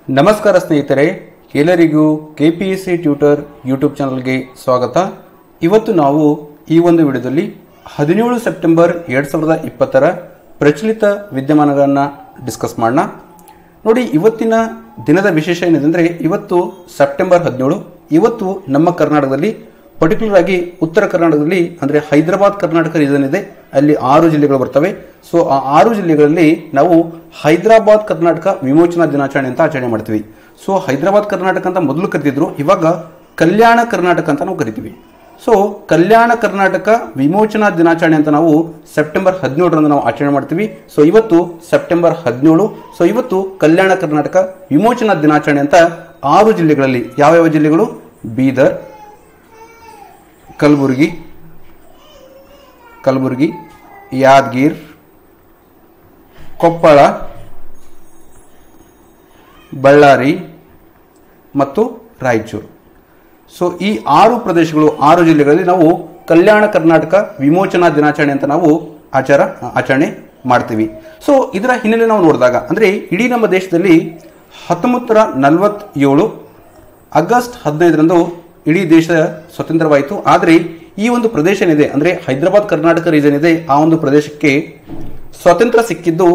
ನಮಸ್ಕಾರ ಸ್ನೇಹಿತರೆ, ಎಲ್ಲರಿಗೂ ಕೆಪಿಎಸ್ಸಿ ಟ್ಯೂಟರ್ ಯೂಟ್ಯೂಬ್ ಚಾನಲ್ಗೆ ಸ್ವಾಗತ. ಇವತ್ತು ನಾವು ಈ ಒಂದು ವಿಡಿಯೋದಲ್ಲಿ 17 ಸೆಪ್ಟೆಂಬರ್ 2020 ಪ್ರಚಲಿತ ವಿದ್ಯಮಾನಗಳನ್ನು ಡಿಸ್ಕಸ್ ಮಾಡೋಣ. ನೋಡಿ, ಇವತ್ತಿನ ದಿನದ ವಿಶೇಷ ಏನಿದೆ ಅಂದರೆ ಇವತ್ತು ಸೆಪ್ಟೆಂಬರ್ 17. ಇವತ್ತು ನಮ್ಮ ಕರ್ನಾಟಕದಲ್ಲಿ, ಪರ್ಟಿಕ್ಯುಲರ್ ಆಗಿ ಉತ್ತರ ಕರ್ನಾಟಕದಲ್ಲಿ ಅಂದರೆ ಹೈದರಾಬಾದ್ ಕರ್ನಾಟಕ ರೀಜನ್ ಇದೆ, ಅಲ್ಲಿ 6 ಜಿಲ್ಲೆಗಳು ಬರ್ತವೆ. ಸೊ ಆ 6 ಜಿಲ್ಲೆಗಳಲ್ಲಿ ನಾವು ಹೈದರಾಬಾದ್ ಕರ್ನಾಟಕ ವಿಮೋಚನಾ ದಿನಾಚರಣೆ ಅಂತ ಆಚರಣೆ ಮಾಡ್ತೀವಿ. ಸೊ ಹೈದರಾಬಾದ್ ಕರ್ನಾಟಕ ಅಂತ ಮೊದಲು ಕರಿತಿದ್ರು, ಇವಾಗ ಕಲ್ಯಾಣ ಕರ್ನಾಟಕ ಅಂತ ನಾವು ಕರಿತೀವಿ. ಸೊ ಕಲ್ಯಾಣ ಕರ್ನಾಟಕ ವಿಮೋಚನಾ ದಿನಾಚರಣೆ ಅಂತ ನಾವು ಸೆಪ್ಟೆಂಬರ್ 17ರಂದು ನಾವು ಆಚರಣೆ ಮಾಡ್ತೀವಿ. ಸೊ ಇವತ್ತು ಸೆಪ್ಟೆಂಬರ್ 17. ಸೊ ಇವತ್ತು ಕಲ್ಯಾಣ ಕರ್ನಾಟಕ ವಿಮೋಚನಾ ದಿನಾಚರಣೆ ಅಂತ 6 ಜಿಲ್ಲೆಗಳಲ್ಲಿ, ಯಾವ್ಯಾವ ಜಿಲ್ಲೆಗಳು? ಬೀದರ್, ಕಲಬುರಗಿ, ಯಾದಗಿರ್, ಕೊಪ್ಪಳ, ಬಳ್ಳಾರಿ ಮತ್ತು ರಾಯಚೂರು. ಸೊ ಈ 6 ಪ್ರದೇಶಗಳು, 6 ಜಿಲ್ಲೆಗಳಲ್ಲಿ ನಾವು ಕಲ್ಯಾಣ ಕರ್ನಾಟಕ ವಿಮೋಚನಾ ದಿನಾಚರಣೆ ಅಂತ ನಾವು ಆಚರಣೆ ಮಾಡ್ತೀವಿ. ಸೊ ಇದರ ಹಿನ್ನೆಲೆ ನಾವು ನೋಡಿದಾಗ ಅಂದರೆ ಇಡೀ ನಮ್ಮ ದೇಶದಲ್ಲಿ 1947 ಆಗಸ್ಟ್ 15ರಂದು ಇಡೀ ದೇಶ ಸ್ವತಂತ್ರವಾಯಿತು. ಆದರೆ ಈ ಒಂದು ಪ್ರದೇಶ ಏನಿದೆ ಅಂದರೆ ಹೈದರಾಬಾದ್ ಕರ್ನಾಟಕ ರೀಜನ್ ಇದೆ, ಆ ಒಂದು ಪ್ರದೇಶಕ್ಕೆ ಸ್ವಾತಂತ್ರ್ಯ ಸಿಕ್ಕಿದ್ದು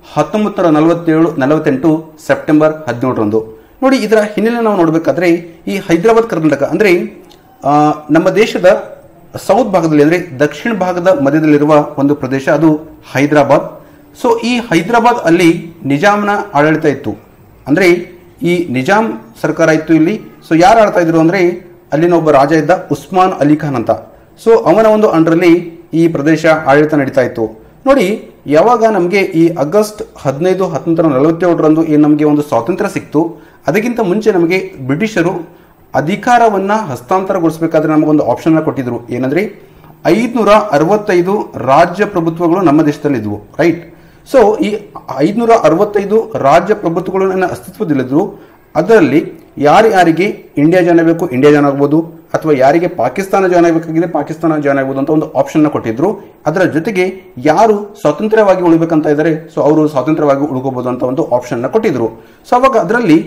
1948 ಸೆಪ್ಟೆಂಬರ್ 17ರಂದು. ನೋಡಿ, ಇದರ ಹಿನ್ನೆಲೆ ನಾವು ನೋಡಬೇಕಾದ್ರೆ ಈ ಹೈದರಾಬಾದ್ ಕರ್ನಾಟಕ ಅಂದರೆ ನಮ್ಮ ದೇಶದ ಸೌತ್ ಭಾಗದಲ್ಲಿ ಅಂದರೆ ದಕ್ಷಿಣ ಭಾಗದ ಮಧ್ಯದಲ್ಲಿರುವ ಒಂದು ಪ್ರದೇಶ, ಅದು ಹೈದರಾಬಾದ್. ಸೊ ಈ ಹೈದರಾಬಾದ್ ಅಲ್ಲಿ ನಿಜಾಮ್ನ ಆಡಳಿತ ಇತ್ತು, ಅಂದರೆ ಈ ನಿಜಾಮ್ ಸರ್ಕಾರ ಇತ್ತು ಇಲ್ಲಿ. ಸೊ ಯಾರು ಆಳ್ತಾ ಇದ್ರು ಅಂದರೆ ಅಲ್ಲಿನ ಒಬ್ಬ ರಾಜ ಇದ್ದ, ಉಸ್ಮಾನ್ ಅಲಿ ಖಾನ್ ಅಂತ. ಸೊ ಅವನ ಒಂದು ಅಂಡರಲ್ಲಿ ಈ ಪ್ರದೇಶ ಆಡಳಿತ ನಡೀತಾ ಇತ್ತು. ನೋಡಿ, ಯಾವಾಗ ನಮಗೆ ಈ ಆಗಸ್ಟ್ 15, 1947ರಂದು ಏನು ನಮಗೆ ಒಂದು ಸ್ವಾತಂತ್ರ್ಯ ಸಿಕ್ತು, ಅದಕ್ಕಿಂತ ಮುಂಚೆ ನಮಗೆ ಬ್ರಿಟಿಷರು ಅಧಿಕಾರವನ್ನ ಹಸ್ತಾಂತರಗೊಳಿಸಬೇಕಾದ್ರೆ ನಮಗೊಂದು ಆಪ್ಷನ್ ಕೊಟ್ಟಿದ್ರು. ಏನಂದ್ರೆ 565 ರಾಜ್ಯ ಪ್ರಭುತ್ವಗಳು ನಮ್ಮ ದೇಶದಲ್ಲಿ ಇದ್ವು, ರೈಟ್? ಸೊ ಈ 565 ರಾಜ್ಯ ಪ್ರಭುತ್ವಗಳು ನನ್ನ ಅಸ್ತಿತ್ವದಲ್ಲಿದ್ರು. ಅದರಲ್ಲಿ ಯಾರಿಗೆ ಇಂಡಿಯಾ ಜಾಯ್ನ್ ಆಗಬೇಕು, ಇಂಡಿಯಾ ಜಾಯ್ನ್ ಆಗ್ಬೋದು, ಅಥವಾ ಯಾರಿಗೆ ಪಾಕಿಸ್ತಾನ ಜಾಯ್ನ್ ಆಗಬೇಕಾಗಿದೆ, ಪಾಕಿಸ್ತಾನ ಜಾಯ್ನ್ ಆಗ್ಬೋದು ಅಂತ ಒಂದು ಆಪ್ಷನ್ ಕೊಟ್ಟಿದ್ರು. ಅದರ ಜೊತೆಗೆ ಯಾರು ಸ್ವತಂತ್ರವಾಗಿ ಉಳಿಬೇಕಂತ ಇದ್ದಾರೆ, ಸೊ ಅವರು ಸ್ವತಂತ್ರವಾಗಿ ಉಳ್ಕೋಬಹುದು ಅಂತ ಒಂದು ಆಪ್ಷನ್ ಕೊಟ್ಟಿದ್ರು. ಸೊ ಅವಾಗ ಅದರಲ್ಲಿ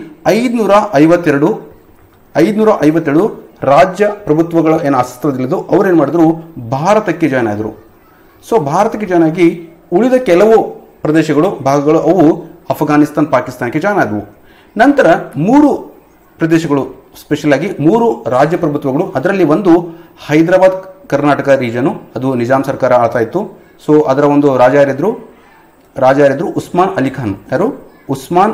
552 ರಾಜ್ಯ ಪ್ರಭುತ್ವಗಳು ಏನು ಅಸ್ತಿತ್ವದಲ್ಲಿದ್ದು ಅವ್ರೇನ್ ಮಾಡಿದ್ರು, ಭಾರತಕ್ಕೆ ಜಾಯ್ನ್ ಆದ್ರು. ಸೊ ಭಾರತಕ್ಕೆ ಜಾಯ್ನ್ ಆಗಿ ಉಳಿದ ಕೆಲವು ಪ್ರದೇಶಗಳು, ಭಾಗಗಳು ಅವು ಅಫ್ಘಾನಿಸ್ತಾನ್, ಪಾಕಿಸ್ತಾನಕ್ಕೆ ಜಾಯ್ನ್ ಆದವು. ನಂತರ 3 ಪ್ರದೇಶಗಳು, ಸ್ಪೆಷಲ್ ಆಗಿ 3 ರಾಜ್ಯ ಪ್ರಭುತ್ವಗಳು, ಅದರಲ್ಲಿ ಒಂದು ಹೈದರಾಬಾದ್ ಕರ್ನಾಟಕ ರೀಜನು, ಅದು ನಿಜಾಮ್ ಸರ್ಕಾರ ಆಳ್ತಾ ಇತ್ತು. ಸೊ ಅದರ ಒಂದು ರಾಜ ಯಾರಿದ್ರು? ಉಸ್ಮಾನ್ ಅಲಿ ಖಾನ್. ಯಾರು? ಉಸ್ಮಾನ್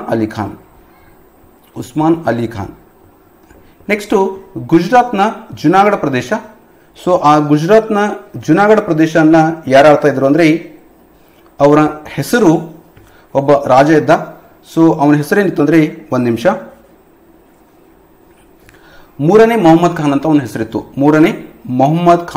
ಅಲಿ ಖಾನ್. ನೆಕ್ಸ್ಟು ಗುಜರಾತ್ನ ಜುನಾಗಢ ಪ್ರದೇಶ. ಸೊ ಆ ಗುಜರಾತ್ನ ಜುನಾಗಢ ಪ್ರದೇಶನ ಯಾರು ಆಳ್ತಾ ಇದ್ರು ಅಂದರೆ ಅವರ ಹೆಸರು, ಒಬ್ಬ ರಾಜ ಇದ್ದ. ಸೊ ಅವನ ಹೆಸರೇನಿತ್ತು ಅಂದರೆ, ಒಂದು ನಿಮಿಷ, 3ನೇ ಮೊಹಮ್ಮದ್ ಖಾನ್ ಅಂತ ಅವನ ಹೆಸರಿತ್ತು. 3ನೇ ಮೊಹಮ್ಮದ್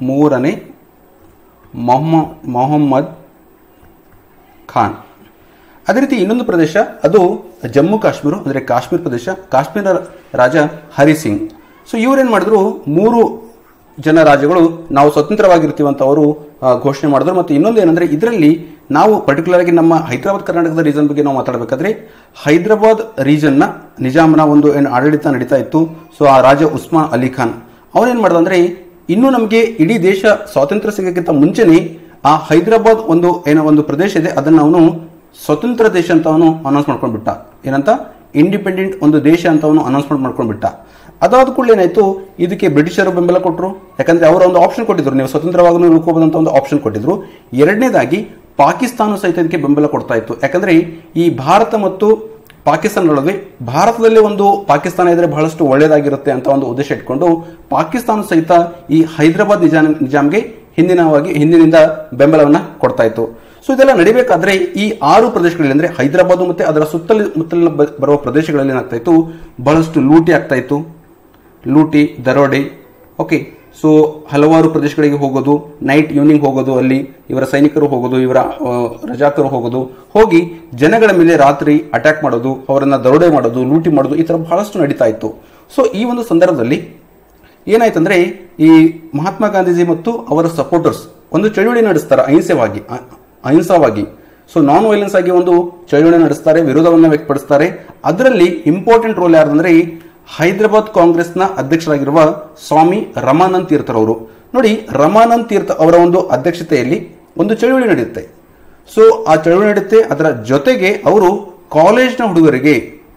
ಖಾನ್. ಅದೇ ರೀತಿ ಇನ್ನೊಂದು ಪ್ರದೇಶ, ಅದು ಜಮ್ಮು ಕಾಶ್ಮೀರ ಅಂದರೆ ಕಾಶ್ಮೀರ ಪ್ರದೇಶ. ಕಾಶ್ಮೀರ ರಾಜ ಹರಿ ಸಿಂಗ್. ಸೊ ಇವರೇನ್ ಮಾಡಿದ್ರು, 3 ಜನ ರಾಜ್ಯಗಳು ನಾವು ಸ್ವತಂತ್ರವಾಗಿರ್ತೀವಿ ಅಂತ ಅವರು ಘೋಷಣೆ ಮಾಡಿದ್ರು. ಮತ್ತು ಇನ್ನೊಂದು ಏನಂದ್ರೆ, ಇದರಲ್ಲಿ ನಾವು ಪರ್ಟಿಕ್ಯುಲರ್ ಆಗಿ ನಮ್ಮ ಹೈದರಾಬಾದ್ ಕರ್ನಾಟಕದ ರೀಜನ್ ಬಗ್ಗೆ ನಾವು ಮಾತಾಡಬೇಕಾದ್ರೆ, ಹೈದರಾಬಾದ್ ರೀಜನ್ನ ನಿಜಾಮ್ನ ಒಂದು ಏನು ಆಡಳಿತ ನಡೀತಾ ಇತ್ತು. ಸೊ ಆ ರಾಜ ಉಸ್ಮಾನ್ ಅಲಿ ಖಾನ್ ಅವನೇನ್ ಮಾಡ್ದ ಅಂದ್ರೆ, ಇನ್ನು ನಮಗೆ ಇಡೀ ದೇಶ ಸ್ವಾತಂತ್ರ್ಯ ಸಿಗೋಕ್ಕಿಂತ ಮುಂಚೆನೆ ಆ ಹೈದರಾಬಾದ್ ಒಂದು ಪ್ರದೇಶ ಇದೆ, ಅದನ್ನ ಅವನು ಸ್ವತಂತ್ರ ದೇಶ ಅಂತ ಅವನು ಅನೌನ್ಸ್ ಮಾಡ್ಕೊಂಡ್ಬಿಟ್ಟ. ಏನಂತ? ಇಂಡಿಪೆಂಡೆಂಟ್ ಒಂದು ದೇಶ ಅಂತ ಅವನು ಅನೌನ್ಸ್ಮೆಂಟ್ ಮಾಡ್ಕೊಂಡ್ಬಿಟ್ಟ. ಅದಾದ ಕೂಡಲೇ ಏನಾಯ್ತು, ಇದಕ್ಕೆ ಬ್ರಿಟಿಷರು ಬೆಂಬಲ ಕೊಟ್ಟರು. ಯಾಕಂದ್ರೆ ಅವರ ಒಂದು ಆಪ್ಷನ್ ಕೊಟ್ಟಿದ್ರು, ನೀವು ಸ್ವತಂತ್ರವಾಗಿ ಉಳ್ಕೋಬಹುದು ಅಂತ ಒಂದು ಆಪ್ಷನ್ ಕೊಟ್ಟಿದ್ರು. ಎರಡನೇದಾಗಿ ಪಾಕಿಸ್ತಾನ ಸಹಿತ ಇದಕ್ಕೆ ಬೆಂಬಲ ಕೊಡ್ತಾ ಇತ್ತು. ಯಾಕಂದ್ರೆ ಈ ಭಾರತ ಮತ್ತು ಪಾಕಿಸ್ತಾನ ನಡುವೆ, ಭಾರತದಲ್ಲಿ ಒಂದು ಪಾಕಿಸ್ತಾನ ಇದ್ರೆ ಬಹಳಷ್ಟು ಒಳ್ಳೆಯದಾಗಿರುತ್ತೆ ಅಂತ ಒಂದು ಉದ್ದೇಶ ಇಟ್ಕೊಂಡು ಪಾಕಿಸ್ತಾನ ಸಹಿತ ಈ ಹೈದರಾಬಾದ್ ನಿಜಾಮ್ಗೆ ಹಿಂದಿನಿಂದ ಬೆಂಬಲವನ್ನ ಕೊಡ್ತಾ ಇತ್ತು. ಸೊ ಇದೆಲ್ಲ ನಡಿಬೇಕಾದ್ರೆ ಈ 6 ಪ್ರದೇಶಗಳಲ್ಲಿ ಅಂದ್ರೆ ಹೈದರಾಬಾದ್ ಮತ್ತೆ ಅದರ ಸುತ್ತಲಿನ ಬರುವ ಪ್ರದೇಶಗಳಲ್ಲಿ ಏನಾಗ್ತಾ ಇತ್ತು, ಬಹಳಷ್ಟು ಲೂಟಿ ಆಗ್ತಾ ಇತ್ತು, ಲೂಟಿ, ದರೋಡೆ. ಓಕೆ, ಸೊ ಹಲವಾರು ಪ್ರದೇಶಗಳಿಗೆ ಹೋಗೋದು, ನೈಟ್ ಈವ್ನಿಂಗ್ ಹೋಗೋದು, ಅಲ್ಲಿ ಇವರ ಸೈನಿಕರು ಹೋಗೋದು, ಇವರ ರಜಾಕರು ಹೋಗಿ ಜನಗಳ ಮೇಲೆ ರಾತ್ರಿ ಅಟ್ಯಾಕ್ ಮಾಡೋದು, ಅವರನ್ನ ದರೋಡೆ ಮಾಡೋದು, ಲೂಟಿ ಮಾಡೋದು, ಈ ತರ ಬಹಳಷ್ಟು ನಡೀತಾ ಇತ್ತು. ಸೊ ಈ ಒಂದು ಸಂದರ್ಭದಲ್ಲಿ ಏನಾಯ್ತಂದ್ರೆ, ಈ ಮಹಾತ್ಮ ಗಾಂಧೀಜಿ ಮತ್ತು ಅವರ ಸಪೋರ್ಟರ್ಸ್ ಒಂದು ಚಳುವಳಿ ನಡೆಸ್ತಾರೆ ಅಹಿಂಸವಾಗಿ. ಸೊ ನಾನ್ ವೈಲೆನ್ಸ್ ಆಗಿ ಒಂದು ಚಳವಳಿ ನಡೆಸ್ತಾರೆ, ವಿರೋಧವನ್ನು ವ್ಯಕ್ತಪಡಿಸ್ತಾರೆ. ಅದರಲ್ಲಿ ಇಂಪಾರ್ಟೆಂಟ್ ರೋಲ್ ಯಾರಂದ್ರೆ ಹೈದರಾಬಾದ್ ಕಾಂಗ್ರೆಸ್ನ ಅಧ್ಯಕ್ಷರಾಗಿರುವ ಸ್ವಾಮಿ ರಮಾನಂದ್ ತೀರ್ಥರವರು. ನೋಡಿ, ರಮಾನಂದ್ ತೀರ್ಥ ಅವರ ಒಂದು ಅಧ್ಯಕ್ಷತೆಯಲ್ಲಿ ಒಂದು ಚಳವಳಿ ನಡೆಯುತ್ತೆ. ಸೊ ಆ ಚಳವಳಿ ನಡೆಯುತ್ತೆ. ಅದರ ಜೊತೆಗೆ ಅವರು ಕಾಲೇಜ್ನ ಹುಡುಗರಿಗೆ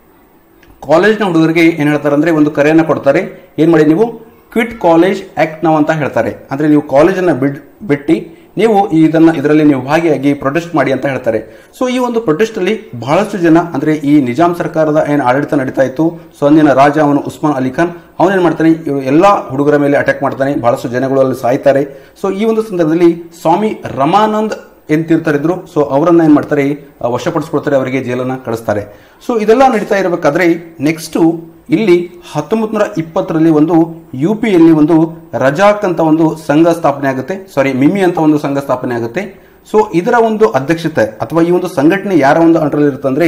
ಏನ್ ಹೇಳ್ತಾರೆ ಅಂದ್ರೆ ಒಂದು ಕರೆಯನ್ನ ಕೊಡ್ತಾರೆ. ಏನ್ ಮಾಡಿ, ನೀವು ಕ್ವಿಟ್ ಕಾಲೇಜ್ ಆಕ್ಟ್ ನಾವು ಅಂತ ಹೇಳ್ತಾರೆ. ಅಂದ್ರೆ ನೀವು ಕಾಲೇಜನ್ನ ಬಿಟ್ಟು ನೀವು ಇದರಲ್ಲಿ ನೀವು ಭಾಗಿಯಾಗಿ ಪ್ರೊಟೆಸ್ಟ್ ಮಾಡಿ ಅಂತ ಹೇಳ್ತಾರೆ. ಸೊ ಈ ಒಂದು ಪ್ರೊಟೆಸ್ಟ್ ಅಲ್ಲಿ ಬಹಳಷ್ಟು ಜನ, ಅಂದ್ರೆ ಈ ನಿಜಾಂ ಸರ್ಕಾರದ ಏನು ಆಡಳಿತ ನಡೀತಾ ಇತ್ತು, ಸೊ ಅಂದಿನ ರಾಜ ಅವನು ಉಸ್ಮಾನ್ ಅಲಿ ಖಾನ್ ಅವನೇನ್ ಮಾಡ್ತಾನೆ, ಎಲ್ಲಾ ಹುಡುಗರ ಮೇಲೆ ಅಟ್ಯಾಕ್ ಮಾಡ್ತಾನೆ, ಬಹಳಷ್ಟು ಜನಗಳು ಅಲ್ಲಿ ಸಾಯ್ತಾರೆ. ಸೊ ಈ ಒಂದು ಸಂದರ್ಭದಲ್ಲಿ ಸ್ವಾಮಿ ರಮಾನಂದ್ ಏನ್ ತೀರ್ಥರಿದ್ರು, ಸೊ ಅವರನ್ನ ಏನ್ ಮಾಡ್ತಾರೆ, ವಶಪಡಿಸ್ಕೊಳ್ತಾರೆ, ಅವರಿಗೆ ಜೈಲನ್ನ ಕಳಿಸ್ತಾರೆ. ಸೊ ಇದೆಲ್ಲ ನಡೀತಾ ಇರಬೇಕಾದ್ರೆ ನೆಕ್ಸ್ಟ್ ಇಲ್ಲಿ 1920ರಲ್ಲಿ ಒಂದು ಯುಪಿಯಲ್ಲಿ ಒಂದು ರಜಾಕ್ ಅಂತ ಒಂದು ಸಂಘ ಸ್ಥಾಪನೆ ಆಗುತ್ತೆ, ಮಿಮಿ ಅಂತ ಒಂದು ಸಂಘ ಸ್ಥಾಪನೆ ಆಗುತ್ತೆ. ಸೊ ಇದರ ಒಂದು ಅಧ್ಯಕ್ಷತೆ ಅಥವಾ ಈ ಒಂದು ಸಂಘಟನೆ ಯಾರ ಒಂದು ಅಂಡರ್ ಇರುತ್ತೆ ಅಂದ್ರೆ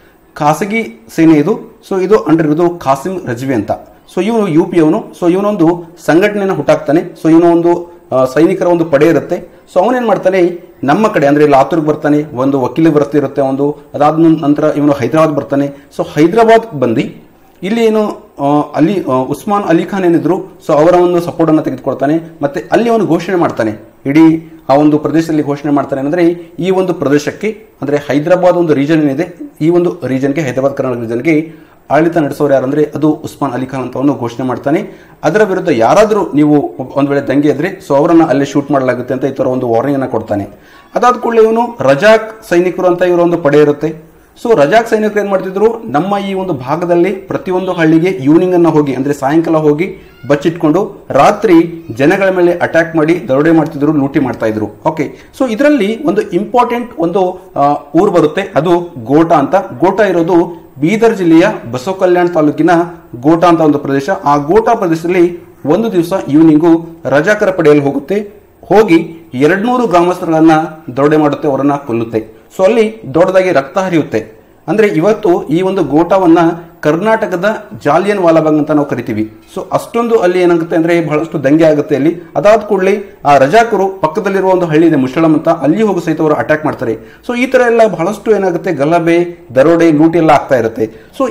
ಖಾಸಗಿ ಸೇನೆ ಇದು. ಸೊ ಇದು ಅಂಡರ್ ಇರೋದು ಖಾಸಿಂ ರಜ್ವಿ ಅಂತ. ಸೊ ಇವನು ಯುಪಿಯವನು. ಸೊ ಇವನೊಂದು ಸಂಘಟನೆಯನ್ನು ಹುಟ್ಟಾಕ್ತಾನೆ. ಸೊ ಇವನು ಒಂದು ಸೈನಿಕರ ಒಂದು ಪಡೆ ಇರುತ್ತೆ. ಸೊ ಅವನೇನ್ ಮಾಡ್ತಾನೆ, ನಮ್ಮ ಕಡೆ ಅಂದ್ರೆ ಲಾತೂರ್ಗೆ ಬರ್ತಾನೆ, ಒಂದು ವಕೀಲ ವ್ಯವಸ್ಥೆ ಇರುತ್ತೆ ಒಂದು. ಅದಾದ ನಂತರ ಇವನು ಹೈದರಾಬಾದ್ ಬರ್ತಾನೆ. ಸೊ ಹೈದರಾಬಾದ್ ಬಂದು ಇಲ್ಲಿ ಏನು ಅಲ್ಲಿ ಉಸ್ಮಾನ್ ಅಲಿ ಖಾನ್ ಏನಿದ್ರು, ಸೊ ಅವರ ಒಂದು ಸಪೋರ್ಟ್ ಅನ್ನು ತೆಗೆದುಕೊಳ್ತಾನೆ. ಮತ್ತೆ ಅಲ್ಲಿ ಅವನು ಘೋಷಣೆ ಮಾಡ್ತಾನೆ, ಇಡೀ ಆ ಒಂದು ಪ್ರದೇಶದಲ್ಲಿ ಘೋಷಣೆ ಮಾಡ್ತಾನೆ ಅಂದ್ರೆ ಈ ಒಂದು ಪ್ರದೇಶಕ್ಕೆ ಅಂದ್ರೆ ಹೈದರಾಬಾದ್ ಒಂದು ರೀಜನ್ ಏನಿದೆ, ಈ ಒಂದು ರೀಜನ್ಗೆ, ಹೈದರಾಬಾದ್ ಕರ್ನಾಟಕ ರೀಜನ್ಗೆ ಆಡಳಿತ ನಡೆಸೋರು ಯಾರಂದ್ರೆ ಅದು ಉಸ್ಮಾನ್ ಅಲಿ ಖಾನ್ ಅಂತ ಒಂದು ಘೋಷಣೆ ಮಾಡ್ತಾನೆ. ಅದರ ವಿರುದ್ಧ ಯಾರಾದರೂ ನೀವು ಒಂದ್ ವೇಳೆ ದಂಗೆ ಇದ್ರೆ ಸೊ ಅವರನ್ನ ಅಲ್ಲೇ ಶೂಟ್ ಮಾಡಲಾಗುತ್ತೆ ಅಂತ ಈ ತರ ಒಂದು ವಾರ್ನಿಂಗ್ ಅನ್ನ ಕೊಡ್ತಾನೆ. ಅದಾದ ಕೂಡಲೇ ಇವನು ರಜಾಕ್ ಸೈನಿಕರು ಅಂತ ಇವರ ಒಂದು ಪಡೆ ಇರುತ್ತೆ. ಸೊ ರಜಾಕ್ ಸೈನಿಕರು ಏನ್ ಮಾಡ್ತಿದ್ರು, ನಮ್ಮ ಈ ಒಂದು ಭಾಗದಲ್ಲಿ ಪ್ರತಿಯೊಂದು ಹಳ್ಳಿಗೆ ಈವ್ನಿಂಗ್ ಅನ್ನ ಹೋಗಿ ಅಂದ್ರೆ ಸಾಯಂಕಾಲ ಹೋಗಿ ಬಚ್ಚಿಟ್ಕೊಂಡು ರಾತ್ರಿ ಜನಗಳ ಮೇಲೆ ಅಟ್ಯಾಕ್ ಮಾಡಿ ದರೋಡೆ ಮಾಡ್ತಿದ್ರು, ಲೂಟಿ ಮಾಡ್ತಾ ಇದ್ರು. ಓಕೆ, ಸೊ ಇದರಲ್ಲಿ ಒಂದು ಇಂಪಾರ್ಟೆಂಟ್ ಒಂದು ಊರು ಬರುತ್ತೆ, ಅದು ಗೋಟಾ ಅಂತ. ಗೋಟಾ ಇರೋದು ಬೀದರ್ ಜಿಲ್ಲೆಯ ಬಸವ ಕಲ್ಯಾಣ ತಾಲೂಕಿನ ಗೋಟಾ ಅಂತ ಒಂದು ಪ್ರದೇಶ. ಆ ಗೋಟಾ ಪ್ರದೇಶದಲ್ಲಿ ಒಂದು ದಿವಸ ಈವ್ನಿಂಗು ರಜಾಕರ ಪಡೆಯಲ್ಲಿ ಹೋಗಿ 200 ಗ್ರಾಮಸ್ಥರನ್ನ ದರೋಡೆ ಮಾಡುತ್ತೆ, ಅವರನ್ನ ಕೊಲ್ಲುತ್ತೆ. ಸೊ ಅಲ್ಲಿ ದೊಡ್ಡದಾಗಿ ರಕ್ತ ಹರಿಯುತ್ತೆ. ಅಂದ್ರೆ ಇವತ್ತು ಈ ಒಂದು ಗೋಟಾವನ್ನ ಕರ್ನಾಟಕದ ಜಾಲಿಯನ್ ವಾಲಾಬಾಗ್ ಅಂತ ನಾವು ಕರಿತೀವಿ. ಸೊ ಅಷ್ಟೊಂದು ಅಲ್ಲಿ ಏನಾಗುತ್ತೆ ಅಂದ್ರೆ ಬಹಳಷ್ಟು ದಂಗೆ ಆಗುತ್ತೆ ಅಲ್ಲಿ. ಅದಾದ ಕೂಡಲೇ ಆ ರಜಾಕರು ಪಕ್ಕದಲ್ಲಿರುವ ಒಂದು ಹಳ್ಳಿ ಇದೆ ಮುಷಳಂ ಅಂತ, ಅಲ್ಲಿ ಹೋಗಿ ಸಹಿತ ಅವರು ಅಟ್ಯಾಕ್ ಮಾಡ್ತಾರೆ. ಸೊ ಈ ತರ ಎಲ್ಲ ಬಹಳಷ್ಟು ಏನಾಗುತ್ತೆ, ಗಲಭೆ, ದರೋಡೆ, ಲೂಟಿ ಎಲ್ಲ ಆಗ್ತಾ ಇರುತ್ತೆ. ಸೊ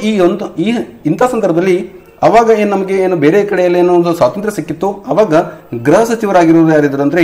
ಇಂಥ ಸಂದರ್ಭದಲ್ಲಿ ಅವಾಗ ನಮಗೆ ಬೇರೆ ಕಡೆಯಲ್ಲಿ ಏನೋ ಒಂದು ಸ್ವಾತಂತ್ರ್ಯ ಸಿಕ್ಕಿತ್ತು. ಅವಾಗ ಗೃಹ ಸಚಿವರಾಗಿರೋರು ಯಾರಿದ್ರು ಅಂದ್ರೆ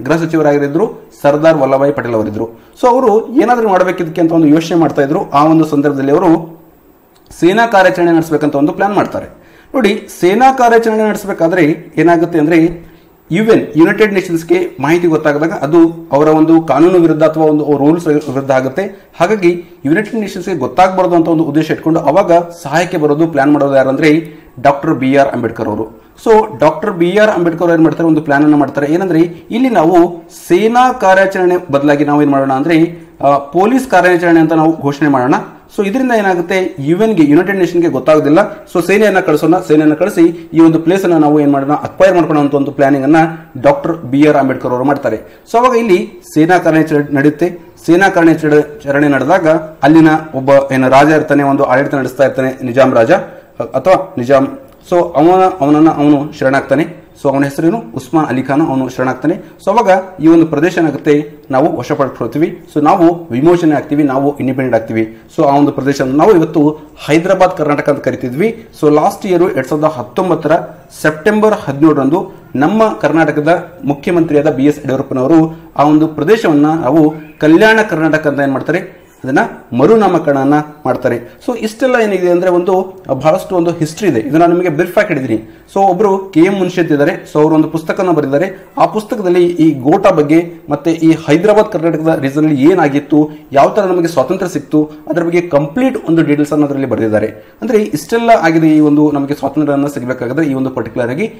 ಗೃಹ ಸರ್ದಾರ್ ವಲ್ಲಭಾಯ್ ಪಟೇಲ್ ಅವರಿದ್ರು. ಸೊ ಅವರು ಏನಾದ್ರೂ ಮಾಡಬೇಕಿದ್ದಕ್ಕೆ ಅಂತ ಒಂದು ಯೋಚನೆ ಮಾಡ್ತಾ ಇದ್ರು. ಆ ಒಂದು ಸಂದರ್ಭದಲ್ಲಿ ಅವರು ಸೇನಾ ಕಾರ್ಯಾಚರಣೆ ನಡೆಸಬೇಕಂತ ಒಂದು ಪ್ಲಾನ್ ಮಾಡ್ತಾರೆ. ನೋಡಿ, ಸೇನಾ ಕಾರ್ಯಾಚರಣೆ ನಡೆಸಬೇಕಾದ್ರೆ ಏನಾಗುತ್ತೆ ಅಂದ್ರೆ ಯುನೈಟೆಡ್ ನೇಷನ್ಸ್ಗೆ ಮಾಹಿತಿ ಗೊತ್ತಾಗದಾಗ ಅದು ಅವರ ಒಂದು ಕಾನೂನು ವಿರುದ್ಧ ಅಥವಾ ಒಂದು ರೂಲ್ಸ್ ವಿರುದ್ಧ ಆಗುತ್ತೆ. ಹಾಗಾಗಿ ಯುನೈಟೆಡ್ ನೇಷನ್ಸ್ಗೆ ಗೊತ್ತಾಗಬಾರದು ಅಂತ ಒಂದು ಉದ್ದೇಶ ಇಟ್ಕೊಂಡು ಅವಾಗ ಸಹಾಯಕ್ಕೆ ಬರೋದು, ಪ್ಲಾನ್ ಮಾಡೋದು ಯಾರಂದ್ರೆ ಡಾಕ್ಟರ್ BR ಅಂಬೇಡ್ಕರ್ ಅವರು. ಸೊ ಡಾಕ್ಟರ್ BR ಅಂಬೇಡ್ಕರ್ ಏನ್ ಮಾಡ್ತಾರೆ, ಒಂದು ಪ್ಲಾನ್ ಅನ್ನು ಮಾಡ್ತಾರೆ. ಏನಂದ್ರೆ ಇಲ್ಲಿ ನಾವು ಸೇನಾ ಕಾರ್ಯಾಚರಣೆ ಬದಲಾಗಿ ನಾವು ಏನ್ ಮಾಡೋಣ ಅಂದ್ರೆ ಪೊಲೀಸ್ ಕಾರ್ಯಾಚರಣೆ ಅಂತ ನಾವು ಘೋಷಣೆ ಮಾಡೋಣ. ಸೊ ಇದರಿಂದ ಏನಾಗುತ್ತೆ, ಯುನೈಟೆಡ್ ನೇಷನ್ಗೆ ಗೊತ್ತಾಗೋದಿಲ್ಲ. ಸೊ ಸೇನೆಯನ್ನ ಕಳಿಸಿ ಈ ಒಂದು ಪ್ಲೇಸ್ ಅನ್ನ ನಾವು ಏನ್ ಮಾಡೋಣ, ಅಕ್ವೈರ್ ಮಾಡ್ಕೊಳ್ಳೋ ಅಂತ ಒಂದು ಪ್ಲಾನಿಂಗ್ ಅನ್ನ ಡಾಕ್ಟರ್ BR ಅಂಬೇಡ್ಕರ್ ಅವರು ಮಾಡ್ತಾರೆ. ಸೊ ಅವಾಗ ಇಲ್ಲಿ ಸೇನಾ ಕಾರ್ಯಾಚರಣೆ ನಡೆಯುತ್ತೆ. ಸೇನಾ ಕಾರ್ಯಾಚರಣೆ ನಡೆದಾಗ ಅಲ್ಲಿನ ಒಬ್ಬ ರಾಜ ಇರ್ತಾನೆ, ಒಂದು ಆಡಳಿತ ನಡೆಸ್ತಾ ಇರ್ತಾನೆ, ನಿಜಾಂ ರಾಜ ಅಥವಾ ನಿಜಾಂ. ಸೊ ಅವನು ಶರಣಾಗ್ತಾನೆ. ಸೊ ಅವನ ಹೆಸರೇನು, ಉಸ್ಮಾನ್ ಅಲಿ ಖಾನ್. ಅವನು ಶರಣಾಗ್ತಾನೆ. ಸೊ ಅವಾಗ ಈ ಒಂದು ಪ್ರದೇಶ ಏನಾಗುತ್ತೆ, ನಾವು ವಶಪಡಿಸ್ಕೊಳ್ತೀವಿ. ಸೊ ನಾವು ವಿಮೋಚನೆ ಆಗ್ತೀವಿ, ನಾವು ಇಂಡಿಪೆಂಡೆಂಟ್ ಆಗ್ತೀವಿ. ಸೊ ಆ ಒಂದು ಪ್ರದೇಶ ನಾವು ಇವತ್ತು ಹೈದರಾಬಾದ್ ಕರ್ನಾಟಕ ಅಂತ ಕರಿತಿದ್ವಿ. ಸೊ ಲಾಸ್ಟ್ ಇಯರ್ 2019 ಸೆಪ್ಟೆಂಬರ್ 17ರಂದು ನಮ್ಮ ಕರ್ನಾಟಕದ ಮುಖ್ಯಮಂತ್ರಿಯಾದ BS ಯಡಿಯೂರಪ್ಪನವರು ಆ ಒಂದು ಪ್ರದೇಶವನ್ನ ನಾವು ಕಲ್ಯಾಣ ಕರ್ನಾಟಕ ಅಂತ ಏನ್ ಮಾಡ್ತಾರೆ, ಅದನ್ನ ಮರುನಾಮಕರಣ ಮಾಡ್ತಾರೆ. ಸೊ ಇಷ್ಟೆಲ್ಲ ಏನಿದೆ ಅಂದ್ರೆ ಒಂದು ಬಹಳಷ್ಟು ಒಂದು ಹಿಸ್ಟ್ರಿ ಇದೆ. ಇದನ್ನ ನಿಮಗೆ ಬ್ರೀಫ್ ಆಗಿ ಹೇಳಿದೀನಿ. ಸೊ ಒಬ್ರು KM ಮುನ್ಷಿ ಇದ್ದಾರೆ. ಸೊ ಅವರು ಒಂದು ಪುಸ್ತಕನ ಬರೆದಿದ್ದಾರೆ. ಆ ಪುಸ್ತಕದಲ್ಲಿ ಈ ಗೋಟಾ ಬಗ್ಗೆ ಮತ್ತೆ ಈ ಹೈದರಾಬಾದ್ ಕರ್ನಾಟಕದ ರೀಸನ್ ಅಲ್ಲಿ ಏನಾಗಿತ್ತು, ಯಾವ ತರ ನಮಗೆ ಸ್ವಾತಂತ್ರ್ಯ ಸಿಕ್ತು, ಅದರ ಬಗ್ಗೆ ಕಂಪ್ಲೀಟ್ ಒಂದು ಡೀಟೇಲ್ಸ್ ಅನ್ನು ಅದರಲ್ಲಿ ಬರೆದಿದ್ದಾರೆ. ಅಂದ್ರೆ ಇಷ್ಟೆಲ್ಲ ಆಗಿದೆ ಈ ಒಂದು ನಮಗೆ ಸ್ವಾತಂತ್ರ್ಯ ಸಿಗಬೇಕಾದ್ರೆ ಈ ಒಂದು ಪರ್ಟಿಕ್ಯುಲರ್ ಆಗಿ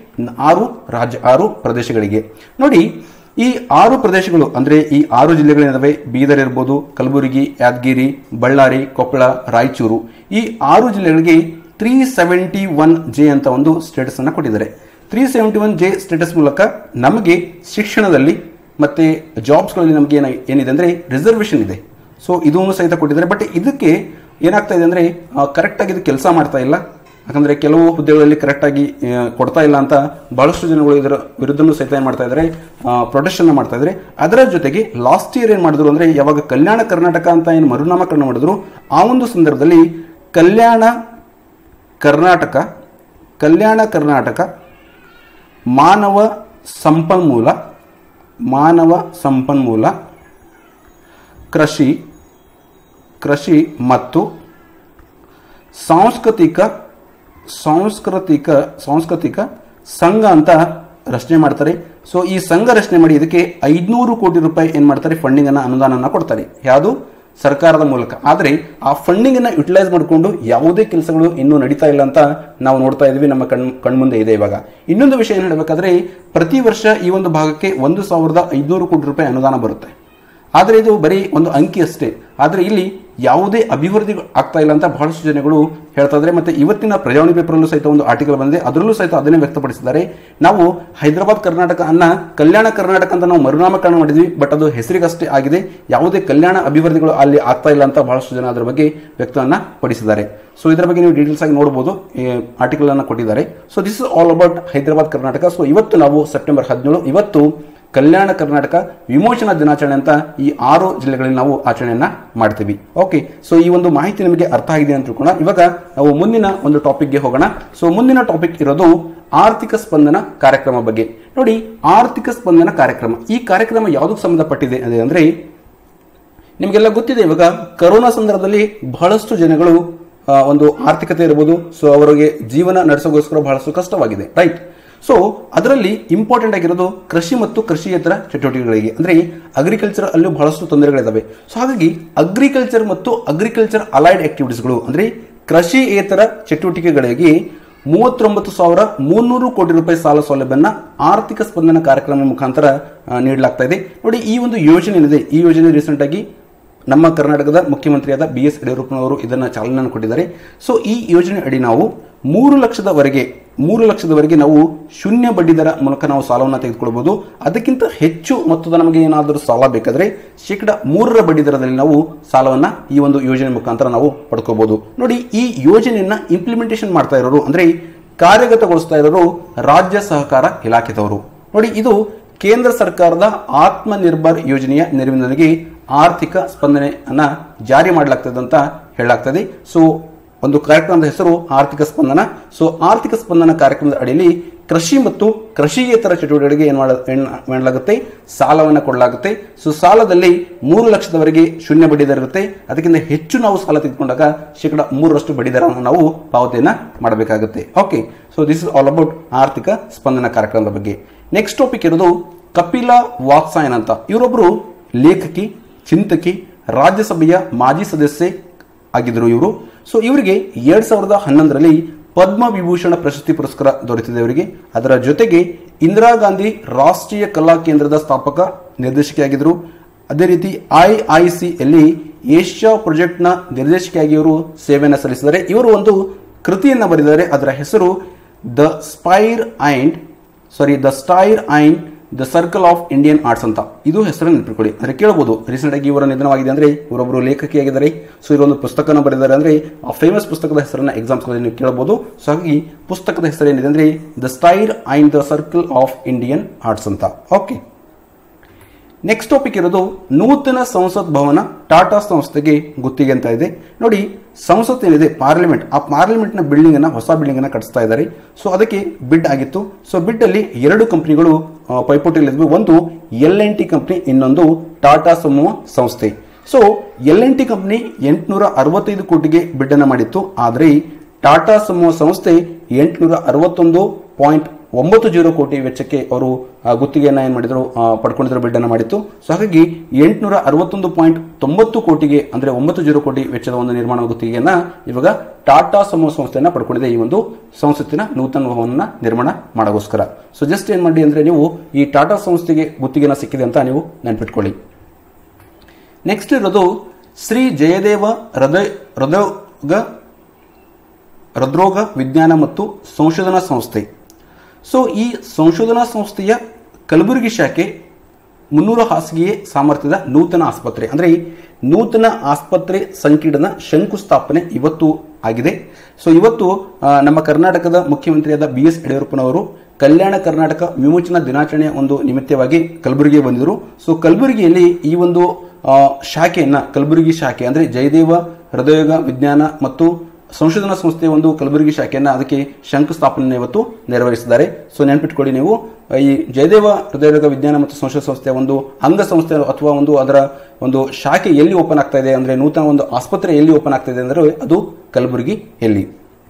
6 ಪ್ರದೇಶಗಳಿಗೆ. ನೋಡಿ, ಈ 6 ಪ್ರದೇಶಗಳು ಅಂದ್ರೆ ಈ 6 ಜಿಲ್ಲೆಗಳಿದಾವೆ. ಬೀದರ್ ಇರ್ಬೋದು, ಕಲಬುರಗಿ, ಯಾದಗಿರಿ, ಬಳ್ಳಾರಿ, ಕೊಪ್ಪಳ, ರಾಯಚೂರು. ಈ 6 ಜಿಲ್ಲೆಗಳಿಗೆ 371J ಅಂತ ಒಂದು ಸ್ಟೇಟಸ್ ಅನ್ನ ಕೊಟ್ಟಿದ್ದಾರೆ. 371J ಸ್ಟೇಟಸ್ ಮೂಲಕ ನಮಗೆ ಶಿಕ್ಷಣದಲ್ಲಿ ಮತ್ತೆ ಜಾಬ್ಸ್ ಗಳಲ್ಲಿ ನಮಗೆ ಏನಿದೆ ಅಂದ್ರೆ ರಿಸರ್ವೇಶನ್ ಇದೆ. ಸೊ ಇದನ್ನು ಸಹಿತ ಕೊಟ್ಟಿದ್ದಾರೆ. ಬಟ್ ಇದಕ್ಕೆ ಏನಾಗ್ತಾ ಇದೆ ಅಂದ್ರೆ ಕರೆಕ್ಟ್ ಆಗಿ ಇದು ಕೆಲಸ ಮಾಡ್ತಾ ಇಲ್ಲ. ಯಾಕಂದರೆ ಕೆಲವು ಹುದ್ದೆಗಳಲ್ಲಿ ಕರೆಕ್ಟಾಗಿ ಕೊಡ್ತಾ ಇಲ್ಲ ಅಂತ ಬಹಳಷ್ಟು ಜನಗಳು ಇದರ ವಿರುದ್ಧನೂ ಸಹಿತ ಏನು ಮಾಡ್ತಾ ಇದ್ದಾರೆ, ಪ್ರೊಟೆಸ್ಟನ್ನು ಮಾಡ್ತಾ ಇದ್ದಾರೆ. ಅದರ ಜೊತೆಗೆ ಲಾಸ್ಟ್ ಇಯರ್ ಏನು ಮಾಡಿದ್ರು ಅಂದರೆ, ಯಾವಾಗ ಕಲ್ಯಾಣ ಕರ್ನಾಟಕ ಅಂತ ಏನು ಮರುನಾಮಕರಣ ಮಾಡಿದ್ರು, ಆ ಒಂದು ಸಂದರ್ಭದಲ್ಲಿ ಕಲ್ಯಾಣ ಕರ್ನಾಟಕ ಮಾನವ ಸಂಪನ್ಮೂಲ ಕೃಷಿ ಮತ್ತು ಸಾಂಸ್ಕೃತಿಕ ಸಂಘ ಅಂತ ರಚನೆ ಮಾಡ್ತಾರೆ. ಸೊ ಈ ಸಂಘ ರಚನೆ ಮಾಡಿ ಇದಕ್ಕೆ 500 ಕೋಟಿ ರೂಪಾಯಿ ಏನು ಮಾಡ್ತಾರೆ, ಫಂಡಿಂಗ್ ಅನ್ನು, ಅನುದಾನನ ಕೊಡ್ತಾರೆ. ಯಾವುದು? ಸರ್ಕಾರದ ಮೂಲಕ. ಆದರೆ ಆ ಫಂಡಿಂಗ್ ಅನ್ನು ಯುಟಿಲೈಸ್ ಮಾಡಿಕೊಂಡು ಯಾವುದೇ ಕೆಲಸಗಳು ಇನ್ನೂ ನಡೀತಾ ಇಲ್ಲ ಅಂತ ನಾವು ನೋಡ್ತಾ ಇದ್ವಿ, ನಮ್ಮ ಕಣ್ಮುಂದೆ ಇದೆ. ಇವಾಗ ಇನ್ನೊಂದು ವಿಷಯ ಏನು ಹೇಳಬೇಕಾದ್ರೆ, ಪ್ರತಿ ವರ್ಷ ಈ ಒಂದು ಭಾಗಕ್ಕೆ 1,500 ಕೋಟಿ ರೂಪಾಯಿ ಅನುದಾನ ಬರುತ್ತೆ. ಆದರೆ ಇದು ಬರೀ ಒಂದು ಅಂಕಿ ಅಷ್ಟೇ. ಆದರೆ ಇಲ್ಲಿ ಯಾವುದೇ ಅಭಿವೃದ್ಧಿ ಆಗ್ತಾ ಇಲ್ಲ ಅಂತ ಬಹಳಷ್ಟು ಜನಗಳು ಹೇಳ್ತಾ ಇದ್ದಾರೆ. ಮತ್ತು ಇವತ್ತಿನ ಪ್ರಜಾವಾಣಿ ಪೇಪರಲ್ಲೂ ಸಹಿತ ಒಂದು ಆರ್ಟಿಕಲ್ ಬಂದಿದೆ, ಅದರಲ್ಲೂ ಸಹಿತ ಅದನ್ನೇ ವ್ಯಕ್ತಪಡಿಸಿದ್ದಾರೆ. ನಾವು ಹೈದರಾಬಾದ್ ಕರ್ನಾಟಕ ಕಲ್ಯಾಣ ಕರ್ನಾಟಕ ಅಂತ ನಾವು ಮರುನಾಮಕರಣ ಮಾಡಿದ್ವಿ, ಬಟ್ ಅದು ಹೆಸರಿಗಷ್ಟೇ ಆಗಿದೆ. ಯಾವುದೇ ಕಲ್ಯಾಣ ಅಭಿವೃದ್ಧಿಗಳು ಅಲ್ಲಿ ಆಗ್ತಾ ಇಲ್ಲ ಅಂತ ಬಹಳಷ್ಟು ಜನ ಅದರ ಬಗ್ಗೆ ವ್ಯಕ್ತವನ್ನ ಪಡಿಸಿದ್ದಾರೆ. ಸೊ ಇದರ ಬಗ್ಗೆ ನೀವು ಡೀಟೇಲ್ಸ್ ಆಗಿ ನೋಡಬಹುದು, ಈ ಆರ್ಟಿಕಲ್ ಅನ್ನು ಕೊಟ್ಟಿದ್ದಾರೆ. So this is all about Hyderabad Karnataka. So ಇವತ್ತು ನಾವು ಸೆಪ್ಟೆಂಬರ್ 17 ಇವತ್ತು ಕಲ್ಯಾಣ ಕರ್ನಾಟಕ ವಿಮೋಚನಾ ದಿನಾಚರಣೆ ಅಂತ ಈ 6 ಜಿಲ್ಲೆಗಳಲ್ಲಿ ನಾವು ಆಚರಣೆಯನ್ನ ಮಾಡ್ತೀವಿ. ಓಕೆ, ಸೊ ಈ ಒಂದು ಮಾಹಿತಿ ನಿಮಗೆ ಅರ್ಥ ಆಗಿದೆ ಅಂತ ತಿಳ್ಕೊಳ್ಳೋಣ. ಇವಾಗ ನಾವು ಮುಂದಿನ ಒಂದು ಟಾಪಿಕ್ಗೆ ಹೋಗೋಣ. ಸೊ ಮುಂದಿನ ಟಾಪಿಕ್ ಇರೋದು ಆರ್ಥಿಕ ಸ್ಪಂದನ ಕಾರ್ಯಕ್ರಮ ಬಗ್ಗೆ. ನೋಡಿ, ಆರ್ಥಿಕ ಸ್ಪಂದನ ಕಾರ್ಯಕ್ರಮ, ಈ ಕಾರ್ಯಕ್ರಮ ಯಾವುದಕ್ಕೆ ಸಂಬಂಧಪಟ್ಟಿದೆ ಅಂದ್ರೆ, ನಿಮಗೆಲ್ಲ ಗೊತ್ತಿದೆ, ಇವಾಗ ಕರೋನಾ ಸಂದರ್ಭದಲ್ಲಿ ಬಹಳಷ್ಟು ಜನಗಳು ಒಂದು ಆರ್ಥಿಕತೆ ಇರಬಹುದು, ಸೊ ಅವರಿಗೆ ಜೀವನ ನಡೆಸೋಗೋಸ್ಕರ ಬಹಳಷ್ಟು ಕಷ್ಟವಾಗಿದೆ, ರೈಟ್? ಸೊ ಅದರಲ್ಲಿ ಇಂಪಾರ್ಟೆಂಟ್ ಆಗಿರೋದು ಕೃಷಿ ಮತ್ತು ಕೃಷಿಯೇತರ ಚಟುವಟಿಕೆಗಳಿಗೆ, ಅಂದ್ರೆ ಅಗ್ರಿಕಲ್ಚರ್ ಅಲ್ಲೂ ಬಹಳಷ್ಟು ತೊಂದರೆಗಳಿದಾವೆ. ಸೊ ಹಾಗಾಗಿ ಅಗ್ರಿಕಲ್ಚರ್ ಮತ್ತು ಅಗ್ರಿಕಲ್ಚರ್ ಅಲೈಡ್ ಆಕ್ಟಿವಿಟೀಸ್ಗಳು, ಅಂದ್ರೆ ಕೃಷಿಯೇತರ ಚಟುವಟಿಕೆಗಳಿಗೆ 39,300 ಕೋಟಿ ರೂಪಾಯಿ ಸಾಲ ಸೌಲಭ್ಯನ ಆರ್ಥಿಕ ಸ್ಪಂದನ ಕಾರ್ಯಕ್ರಮ ಮುಖಾಂತರ ನೀಡಲಾಗ್ತಾ ಇದೆ. ನೋಡಿ, ಈ ಒಂದು ಯೋಜನೆ ಏನಿದೆ, ಈ ಯೋಜನೆ ರೀಸೆಂಟ್ ಆಗಿ ನಮ್ಮ ಕರ್ನಾಟಕದ ಮುಖ್ಯಮಂತ್ರಿಯಾದ BS ಯಡಿಯೂರಪ್ಪನವರು ಇದನ್ನು ಚಾಲನೆಯನ್ನು ಕೊಟ್ಟಿದ್ದಾರೆ. ಸೊ ಈ ಯೋಜನೆ ಅಡಿ ನಾವು 3 ಲಕ್ಷದವರೆಗೆ ನಾವು ಶೂನ್ಯ ಬಡ್ಡಿ ದರ ಮೂಲಕ ನಾವು ಸಾಲವನ್ನು ತೆಗೆದುಕೊಳ್ಳಬಹುದು. ಅದಕ್ಕಿಂತ ಹೆಚ್ಚು ಮೊತ್ತದ ನಮಗೆ ಏನಾದರೂ ಸಾಲ ಬೇಕಾದರೆ 3% ಬಡ್ಡಿ ದರದಲ್ಲಿ ನಾವು ಸಾಲವನ್ನ ಈ ಒಂದು ಯೋಜನೆ ಮುಖಾಂತರ ನಾವು ಪಡ್ಕೋಬಹುದು. ನೋಡಿ, ಈ ಯೋಜನೆಯನ್ನ ಇಂಪ್ಲಿಮೆಂಟೇಷನ್ ಮಾಡ್ತಾ ಇರೋರು, ಅಂದ್ರೆ ಕಾರ್ಯಗತಗೊಳಿಸ್ತಾ ಇರೋರು ರಾಜ್ಯ ಸಹಕಾರ ಇಲಾಖೆದವರು. ನೋಡಿ, ಇದು ಕೇಂದ್ರ ಸರ್ಕಾರದ ಆತ್ಮನಿರ್ಭರ್ ಯೋಜನೆಯ ನೆರವಿನೊಂದಿಗೆ ಆರ್ಥಿಕ ಸ್ಪಂದನೆಯನ್ನ ಜಾರಿ ಮಾಡಲಾಗ್ತದೆ ಅಂತ ಹೇಳಲಾಗ್ತದೆ. ಸೊ ಒಂದು ಕಾರ್ಯಕ್ರಮದ ಹೆಸರು ಆರ್ಥಿಕ ಸ್ಪಂದನ. ಸೊ ಆರ್ಥಿಕ ಸ್ಪಂದನ ಕಾರ್ಯಕ್ರಮದ ಅಡಿಯಲ್ಲಿ ಕೃಷಿ ಮತ್ತು ಕೃಷಿಯೇತರ ಚಟುವಟಿಕೆಗಳಿಗೆ ಏನು ಮಾಡಲಾಗುತ್ತೆ, ಸಾಲವನ್ನು ಕೊಡಲಾಗುತ್ತೆ. ಸೊ ಸಾಲದಲ್ಲಿ 3 ಲಕ್ಷದವರೆಗೆ ಶೂನ್ಯ ಬಡ್ಡಿ ದರ ಇರುತ್ತೆ. ಅದಕ್ಕಿಂತ ಹೆಚ್ಚು ನಾವು ಸಾಲ ತೆಗೆದುಕೊಂಡಾಗ 3% ಬಡ್ಡಿ ದರವನ್ನು ನಾವು ಪಾವತಿಯನ್ನ ಮಾಡಬೇಕಾಗುತ್ತೆ. Okay, so this is all about ಆರ್ಥಿಕ ಸ್ಪಂದನ ಕಾರ್ಯಕ್ರಮದ ಬಗ್ಗೆ. ನೆಕ್ಸ್ಟ್ ಟಾಪಿಕ್ ಇರೋದು ಕಪಿಲಾ ವಾತ್ಸಾಯನ್ ಅಂತ. ಇವರೊಬ್ಬರು ಲೇಖಕಿ, ಚಿಂತಕಿ, ರಾಜ್ಯಸಭೆಯ ಮಾಜಿ ಸದಸ್ಯೆ ಆಗಿದ್ದರು ಇವರು. ಸೊ ಇವರಿಗೆ 2011ರಲ್ಲಿ ಪದ್ಮ ವಿಭೂಷಣ ಪ್ರಶಸ್ತಿ ಪುರಸ್ಕಾರ ದೊರೆತಿದೆ ಇವರಿಗೆ. ಅದರ ಜೊತೆಗೆ ಇಂದಿರಾ ಗಾಂಧಿ ರಾಷ್ಟ್ರೀಯ ಕಲಾ ಕೇಂದ್ರದ ಸ್ಥಾಪಕ ನಿರ್ದೇಶಕಿಯಾಗಿದ್ದರು. ಅದೇ ರೀತಿ IIC ಯಲ್ಲಿ ಏಷ್ಯಾ ಪ್ರಾಜೆಕ್ಟ್ನ ನಿರ್ದೇಶಕಿಯಾಗಿ ಇವರು ಸೇವೆಯನ್ನು ಸಲ್ಲಿಸಿದ್ದಾರೆ. ಇವರು ಒಂದು ಕೃತಿಯನ್ನು ಬರೆದಿದ್ದಾರೆ, ಅದರ ಹೆಸರು the stair and the circle of Indian arts ಅಂತ. ಇದು ಹೆಸರನ್ನು ನೆನಪಿಟ್ಕೊಳ್ಳಿ. ಅಂದ್ರೆ ಕೇಳಬಹುದು, ರೀಸೆಂಟ್ ಆಗಿ ಇವರ ನಿಧನವಾಗಿದೆ, ಅಂದ್ರೆ ಇವರೊಬ್ಬರು ಲೇಖಕಿಯಾಗಿದ್ದಾರೆ. ಸೊ ಇವರೊಂದು ಪುಸ್ತಕನ ಬರೆದಿದ್ದಾರೆ, ಅಂದ್ರೆ ಆ ಫೇಮಸ್ ಪುಸ್ತಕದ ಹೆಸರನ್ನ ಎಕ್ಸಾಮ್ಸ್ ನೀವು ಕೇಳಬಹುದು. ಸೊ ಹಾಗಾಗಿ ಪುಸ್ತಕದ ಹೆಸರು ಏನಿದೆ ಅಂದ್ರೆ the stair and the circle of Indian arts ಅಂತ. ಓಕೆ, ನೆಕ್ಸ್ಟ್ ಟಾಪಿಕ್ ಇರೋದು ನೂತನ ಸಂಸತ್ ಭವನ ಟಾಟಾ ಸಂಸ್ಥೆಗೆ ಗುತ್ತಿಗೆ ಅಂತ ಇದೆ. ನೋಡಿ, ಸಂಸತ್ ಏನಿದೆ ಪಾರ್ಲಿಮೆಂಟ್, ಆ ಪಾರ್ಲಿಮೆಂಟ್ ನ ಬಿಲ್ಡಿಂಗ್ ಅನ್ನ, ಹೊಸ ಬಿಲ್ಡಿಂಗ್ ಅನ್ನ ಕಟ್ಟಿಸ್ತಾ ಇದ್ದಾರೆ. ಸೊ ಅದಕ್ಕೆ ಬಿಡ್ ಆಗಿತ್ತು. ಸೊ ಬಿಡ್ ಅಲ್ಲಿ 2 ಕಂಪನಿಗಳು ಪೈಪೋಟಿಯಲ್ಲಿದ್ವು. ಒಂದು L&T ಕಂಪನಿ, ಇನ್ನೊಂದು ಟಾಟಾ ಸಮೂಹ ಸಂಸ್ಥೆ. ಸೊ L&T ಕಂಪನಿ 865 ಕೋಟಿಗೆ ಬಿಡ್ ಅನ್ನ ಮಾಡಿತ್ತು. ಆದರೆ ಟಾಟಾ ಸಮೂಹ ಸಂಸ್ಥೆ 861.90 ಕೋಟಿ ವೆಚ್ಚಕ್ಕೆ ಅವರು ಗುತ್ತಿಗೆಯನ್ನ ಏನ್ ಮಾಡಿದ್ರು, ಪಡ್ಕೊಂಡಿದ್ರು, ಬಿಡ್ ಅನ್ನ ಮಾಡಿತ್ತು. ಸೊ ಹಾಗಾಗಿ 861.90 ಕೋಟಿಗೆ, ಅಂದ್ರೆ 90 ಕೋಟಿ ವೆಚ್ಚದ ಒಂದು ನಿರ್ಮಾಣ ಗುತ್ತಿಗೆಯನ್ನ ಇವಾಗ ಟಾಟಾ ಸಮೂಹ ಸಂಸ್ಥೆಯನ್ನ ಪಡ್ಕೊಂಡಿದೆ ಈ ಒಂದು ಸಂಸತ್ತಿನ ನೂತನ ಭವನ ನಿರ್ಮಾಣ ಮಾಡೋಗೋಸ್ಕರ. ಸೊ ಜಸ್ಟ್ ಏನ್ ಮಾಡಿ ಅಂದ್ರೆ, ನೀವು ಈ ಟಾಟಾ ಸಂಸ್ಥೆಗೆ ಗುತ್ತಿಗೆನ ಸಿಕ್ಕಿದೆ ಅಂತ ನೀವು ನೆನ್ಪಿಟ್ಕೊಳ್ಳಿ. ನೆಕ್ಸ್ಟ್ ಇರೋದು ಶ್ರೀ ಜಯದೇವ ಹೃದ್ರೋಗ ವಿಜ್ಞಾನ ಮತ್ತು ಸಂಶೋಧನಾ ಸಂಸ್ಥೆ. ಸೊ ಈ ಸಂಶೋಧನಾ ಸಂಸ್ಥೆಯ ಕಲಬುರಗಿ ಶಾಖೆ 300 ಹಾಸಿಗೆ ಸಾಮರ್ಥ್ಯದ ನೂತನ ಆಸ್ಪತ್ರೆ, ಅಂದ್ರೆ ನೂತನ ಆಸ್ಪತ್ರೆ ಸಂಕೀರ್ಣದ ಶಂಕುಸ್ಥಾಪನೆ ಇವತ್ತು ಆಗಿದೆ. ಸೊ ಇವತ್ತು ನಮ್ಮ ಕರ್ನಾಟಕದ ಮುಖ್ಯಮಂತ್ರಿಯಾದ BS ಯಡಿಯೂರಪ್ಪನವರು ಕಲ್ಯಾಣ ಕರ್ನಾಟಕ ವಿಮೋಚನಾ ದಿನಾಚರಣೆಯ ಒಂದು ನಿಮಿತ್ತವಾಗಿ ಕಲಬುರಗಿಗೆ ಬಂದಿದ್ರು. ಸೊ ಕಲಬುರಗಿಯಲ್ಲಿ ಈ ಒಂದು ಶಾಖೆಯನ್ನ, ಕಲಬುರಗಿ ಶಾಖೆ ಅಂದ್ರೆ ಜಯದೇವ ಹೃದಯೋಗ ವಿಜ್ಞಾನ ಮತ್ತು ಸಂಶೋಧನಾ ಸಂಸ್ಥೆಯ ಒಂದು ಕಲಬುರಗಿ ಶಾಖೆಯನ್ನ ಅದಕ್ಕೆ ಶಂಕುಸ್ಥಾಪನೆ ಇವತ್ತು ನೆರವೇರಿಸಿದ್ದಾರೆ. ಸೊ ನೆನಪಿಟ್ಕೊಳ್ಳಿ, ನೀವು ಈ ಜಯದೇವ ಹೃದಯರೋಗ ವಿಜ್ಞಾನ ಮತ್ತು ಸಂಶೋಧನಾ ಸಂಸ್ಥೆಯ ಒಂದು ಅಂಗಸಂಸ್ಥೆ ಅಥವಾ ಒಂದು ಅದರ ಒಂದು ಶಾಖೆ ಎಲ್ಲಿ ಓಪನ್ ಆಗ್ತಾ ಇದೆ ಅಂದ್ರೆ, ನೂತನ ಒಂದು ಆಸ್ಪತ್ರೆ ಎಲ್ಲಿ ಓಪನ್ ಆಗ್ತಾ ಇದೆ ಅಂದ್ರೆ ಅದು ಕಲಬುರಗಿಯಲ್ಲಿ.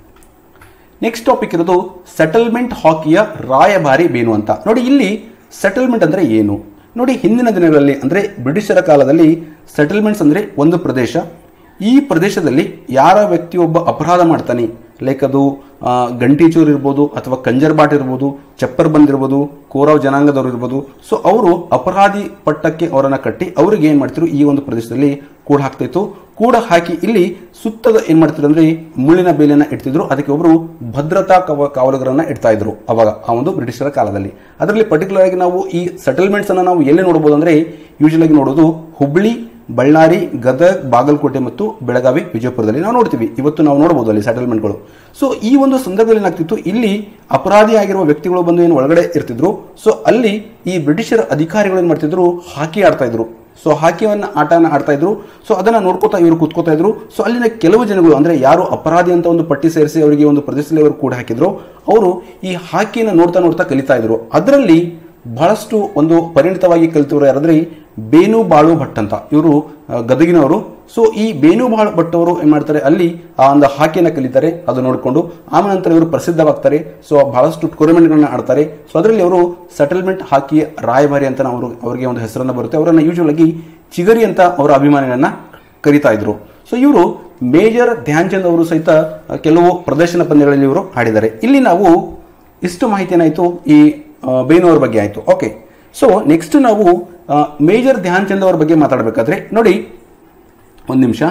ನೆಕ್ಸ್ಟ್ ಟಾಪಿಕ್ ಇರೋದು ಸೆಟಲ್ಮೆಂಟ್ ಹಾಕಿಯ ರಾಯಭಾರಿ ಬೇನು ಅಂತ. ನೋಡಿ, ಇಲ್ಲಿ ಸೆಟಲ್ಮೆಂಟ್ ಅಂದ್ರೆ ಏನು ನೋಡಿ. ಹಿಂದಿನ ದಿನಗಳಲ್ಲಿ ಅಂದ್ರೆ ಬ್ರಿಟಿಷರ ಕಾಲದಲ್ಲಿ ಸೆಟಲ್ಮೆಂಟ್ಸ್ ಅಂದ್ರೆ ಒಂದು ಪ್ರದೇಶ, ಈ ಪ್ರದೇಶದಲ್ಲಿ ಯಾರ ವ್ಯಕ್ತಿಯೊಬ್ಬ ಅಪರಾಧ ಮಾಡ್ತಾನೆ, ಲೈಕ್ ಅದು ಗಂಟೀಚೂರ್ ಇರ್ಬೋದು ಅಥವಾ ಕಂಜರ್ಬಾಟ್ ಇರ್ಬೋದು, ಚಪ್ಪರ್ ಬಂದ್ ಇರ್ಬೋದು, ಕೋರಾವ್ ಜನಾಂಗದವರು ಇರ್ಬೋದು. ಸೊ ಅವರು ಅಪರಾಧಿ ಪಟ್ಟಕ್ಕೆ ಅವರನ್ನ ಕಟ್ಟಿ ಅವ್ರಿಗೆ ಏನ್ ಮಾಡ್ತಿದ್ರು, ಈ ಒಂದು ಪ್ರದೇಶದಲ್ಲಿ ಕೂಡ ಹಾಕ್ತಿತ್ತು. ಕೂಡ ಹಾಕಿ ಇಲ್ಲಿ ಸುತ್ತದ ಏನ್ ಮಾಡ್ತಿದ್ರು ಅಂದ್ರೆ ಮುಳ್ಳಿನ ಬೇಲಿಯನ್ನ ಇಡ್ತಿದ್ರು. ಅದಕ್ಕೆ ಒಬ್ಬರು ಭದ್ರತಾ ಕಾವಲುಗಾರರನ್ನ ಇಡ್ತಾ ಇದ್ರು ಅವಾಗ ಆ ಒಂದು ಬ್ರಿಟಿಷರ ಕಾಲದಲ್ಲಿ. ಅದರಲ್ಲಿ ಪರ್ಟಿಕ್ಯುಲರ್ ಆಗಿ ನಾವು ಈ ಸೆಟಲ್ಮೆಂಟ್ಸ್ ಅನ್ನ ನಾವು ಎಲ್ಲಿ ನೋಡಬಹುದು ಅಂದ್ರೆ, ಯೂಶುವಲ್ ಆಗಿ ನೋಡೋದು ಹುಬ್ಳಿ, ಬಳ್ಳಾರಿ, ಗದಗ್, ಬಾಗಲಕೋಟೆ ಮತ್ತು ಬೆಳಗಾವಿ, ವಿಜಯಪುರದಲ್ಲಿ ನಾವು ನೋಡ್ತೀವಿ. ಇವತ್ತು ನಾವು ನೋಡಬಹುದು ಅಲ್ಲಿ ಸೆಟಲ್ಮೆಂಟ್ಗಳು. ಸೊ ಈ ಒಂದು ಸಂದರ್ಭದಲ್ಲಿ ಏನಾಗ್ತಿತ್ತು, ಇಲ್ಲಿ ಅಪರಾಧಿ ಆಗಿರುವ ವ್ಯಕ್ತಿಗಳು ಬಂದು ಏನು ಒಳಗಡೆ ಇರ್ತಿದ್ರು. ಸೊ ಅಲ್ಲಿ ಈ ಬ್ರಿಟಿಷರ ಅಧಿಕಾರಿಗಳು ಏನ್ ಮಾಡ್ತಿದ್ರು, ಹಾಕಿ ಆಡ್ತಾ ಇದ್ರು. ಸೊ ಹಾಕಿಯನ್ನ ಆಟನ ಆಡ್ತಾ ಇದ್ರು. ಸೊ ಅದನ್ನ ನೋಡ್ಕೋತಾ ಇವರು ಕೂತ್ಕೋತಾ ಇದ್ರು. ಸೊ ಅಲ್ಲಿನ ಕೆಲವು ಜನಗಳು ಅಂದ್ರೆ ಯಾರು ಅಪರಾಧಿ ಅಂತ ಒಂದು ಪಟ್ಟಿ ಸೇರಿಸಿ ಅವರಿಗೆ ಒಂದು ಪ್ರದೇಶದಲ್ಲಿ ಅವರು ಕೂಡ ಹಾಕಿದ್ರು, ಅವರು ಈ ಹಾಕಿಯನ್ನು ನೋಡ್ತಾ ನೋಡ್ತಾ ಕಲಿತಾ ಇದ್ರು. ಅದರಲ್ಲಿ ಬಹಳಷ್ಟು ಒಂದು ಪರಿಣಿತವಾಗಿ ಕಲಿತವರು ಯಾರಾದ್ರೆ ಬೇನು ಬಾಳು ಭಟ್ ಅಂತ, ಇವರು ಗದಗಿನವರು. ಸೊ ಈ ಬೇನು ಬಾಳು ಭಟ್ ಅವರು ಏನ್ ಮಾಡ್ತಾರೆ, ಅಲ್ಲಿ ಆ ಒಂದು ಹಾಕಿಯನ್ನು ಕಲಿತಾರೆ, ಅದು ನೋಡಿಕೊಂಡು ಆಮೇಲೆ ನಂತರ ಇವರು ಪ್ರಸಿದ್ಧವಾಗ್ತಾರೆ. ಸೊ ಬಹಳಷ್ಟು ಟೂರ್ನಮೆಂಟ್ಗಳನ್ನ ಆಡ್ತಾರೆ. ಸೊ ಅದರಲ್ಲಿ ಅವರು ಸೆಟಲ್ಮೆಂಟ್ ಹಾಕಿ ರಾಯಭಾರಿ ಅಂತ ಅವರಿಗೆ ಒಂದು ಹೆಸರನ್ನ ಬರುತ್ತೆ. ಅವರನ್ನ ಯೂಶುವಲ್ ಆಗಿ ಚಿಗರಿ ಅಂತ ಅವರ ಅಭಿಮಾನಿಗಳನ್ನ ಕರೀತಾ ಇದ್ರು. ಸೊ ಇವರು ಮೇಜರ್ ಧ್ಯಾನ್ ಚಂದ್ ಅವರು ಸಹಿತ ಕೆಲವು ಪ್ರದರ್ಶನ ಪಂದ್ಯಗಳಲ್ಲಿ ಇವರು ಆಡಿದ್ದಾರೆ. ಇಲ್ಲಿ ನಾವು ಇಷ್ಟು ಮಾಹಿತಿ ಏನಾಯ್ತು, ಈ ಬೇನು ಅವರ ಬಗ್ಗೆ ಆಯ್ತು. ಓಕೆ, ಸೊ ನೆಕ್ಸ್ಟ್ ನಾವು ಮೇಜರ್ ಧ್ಯಾನ್ ಚಂದ್ ಅವರ ಬಗ್ಗೆ ಮಾತಾಡಬೇಕಾದ್ರೆ ನೋಡಿ, ಒಂದು ನಿಮಿಷ.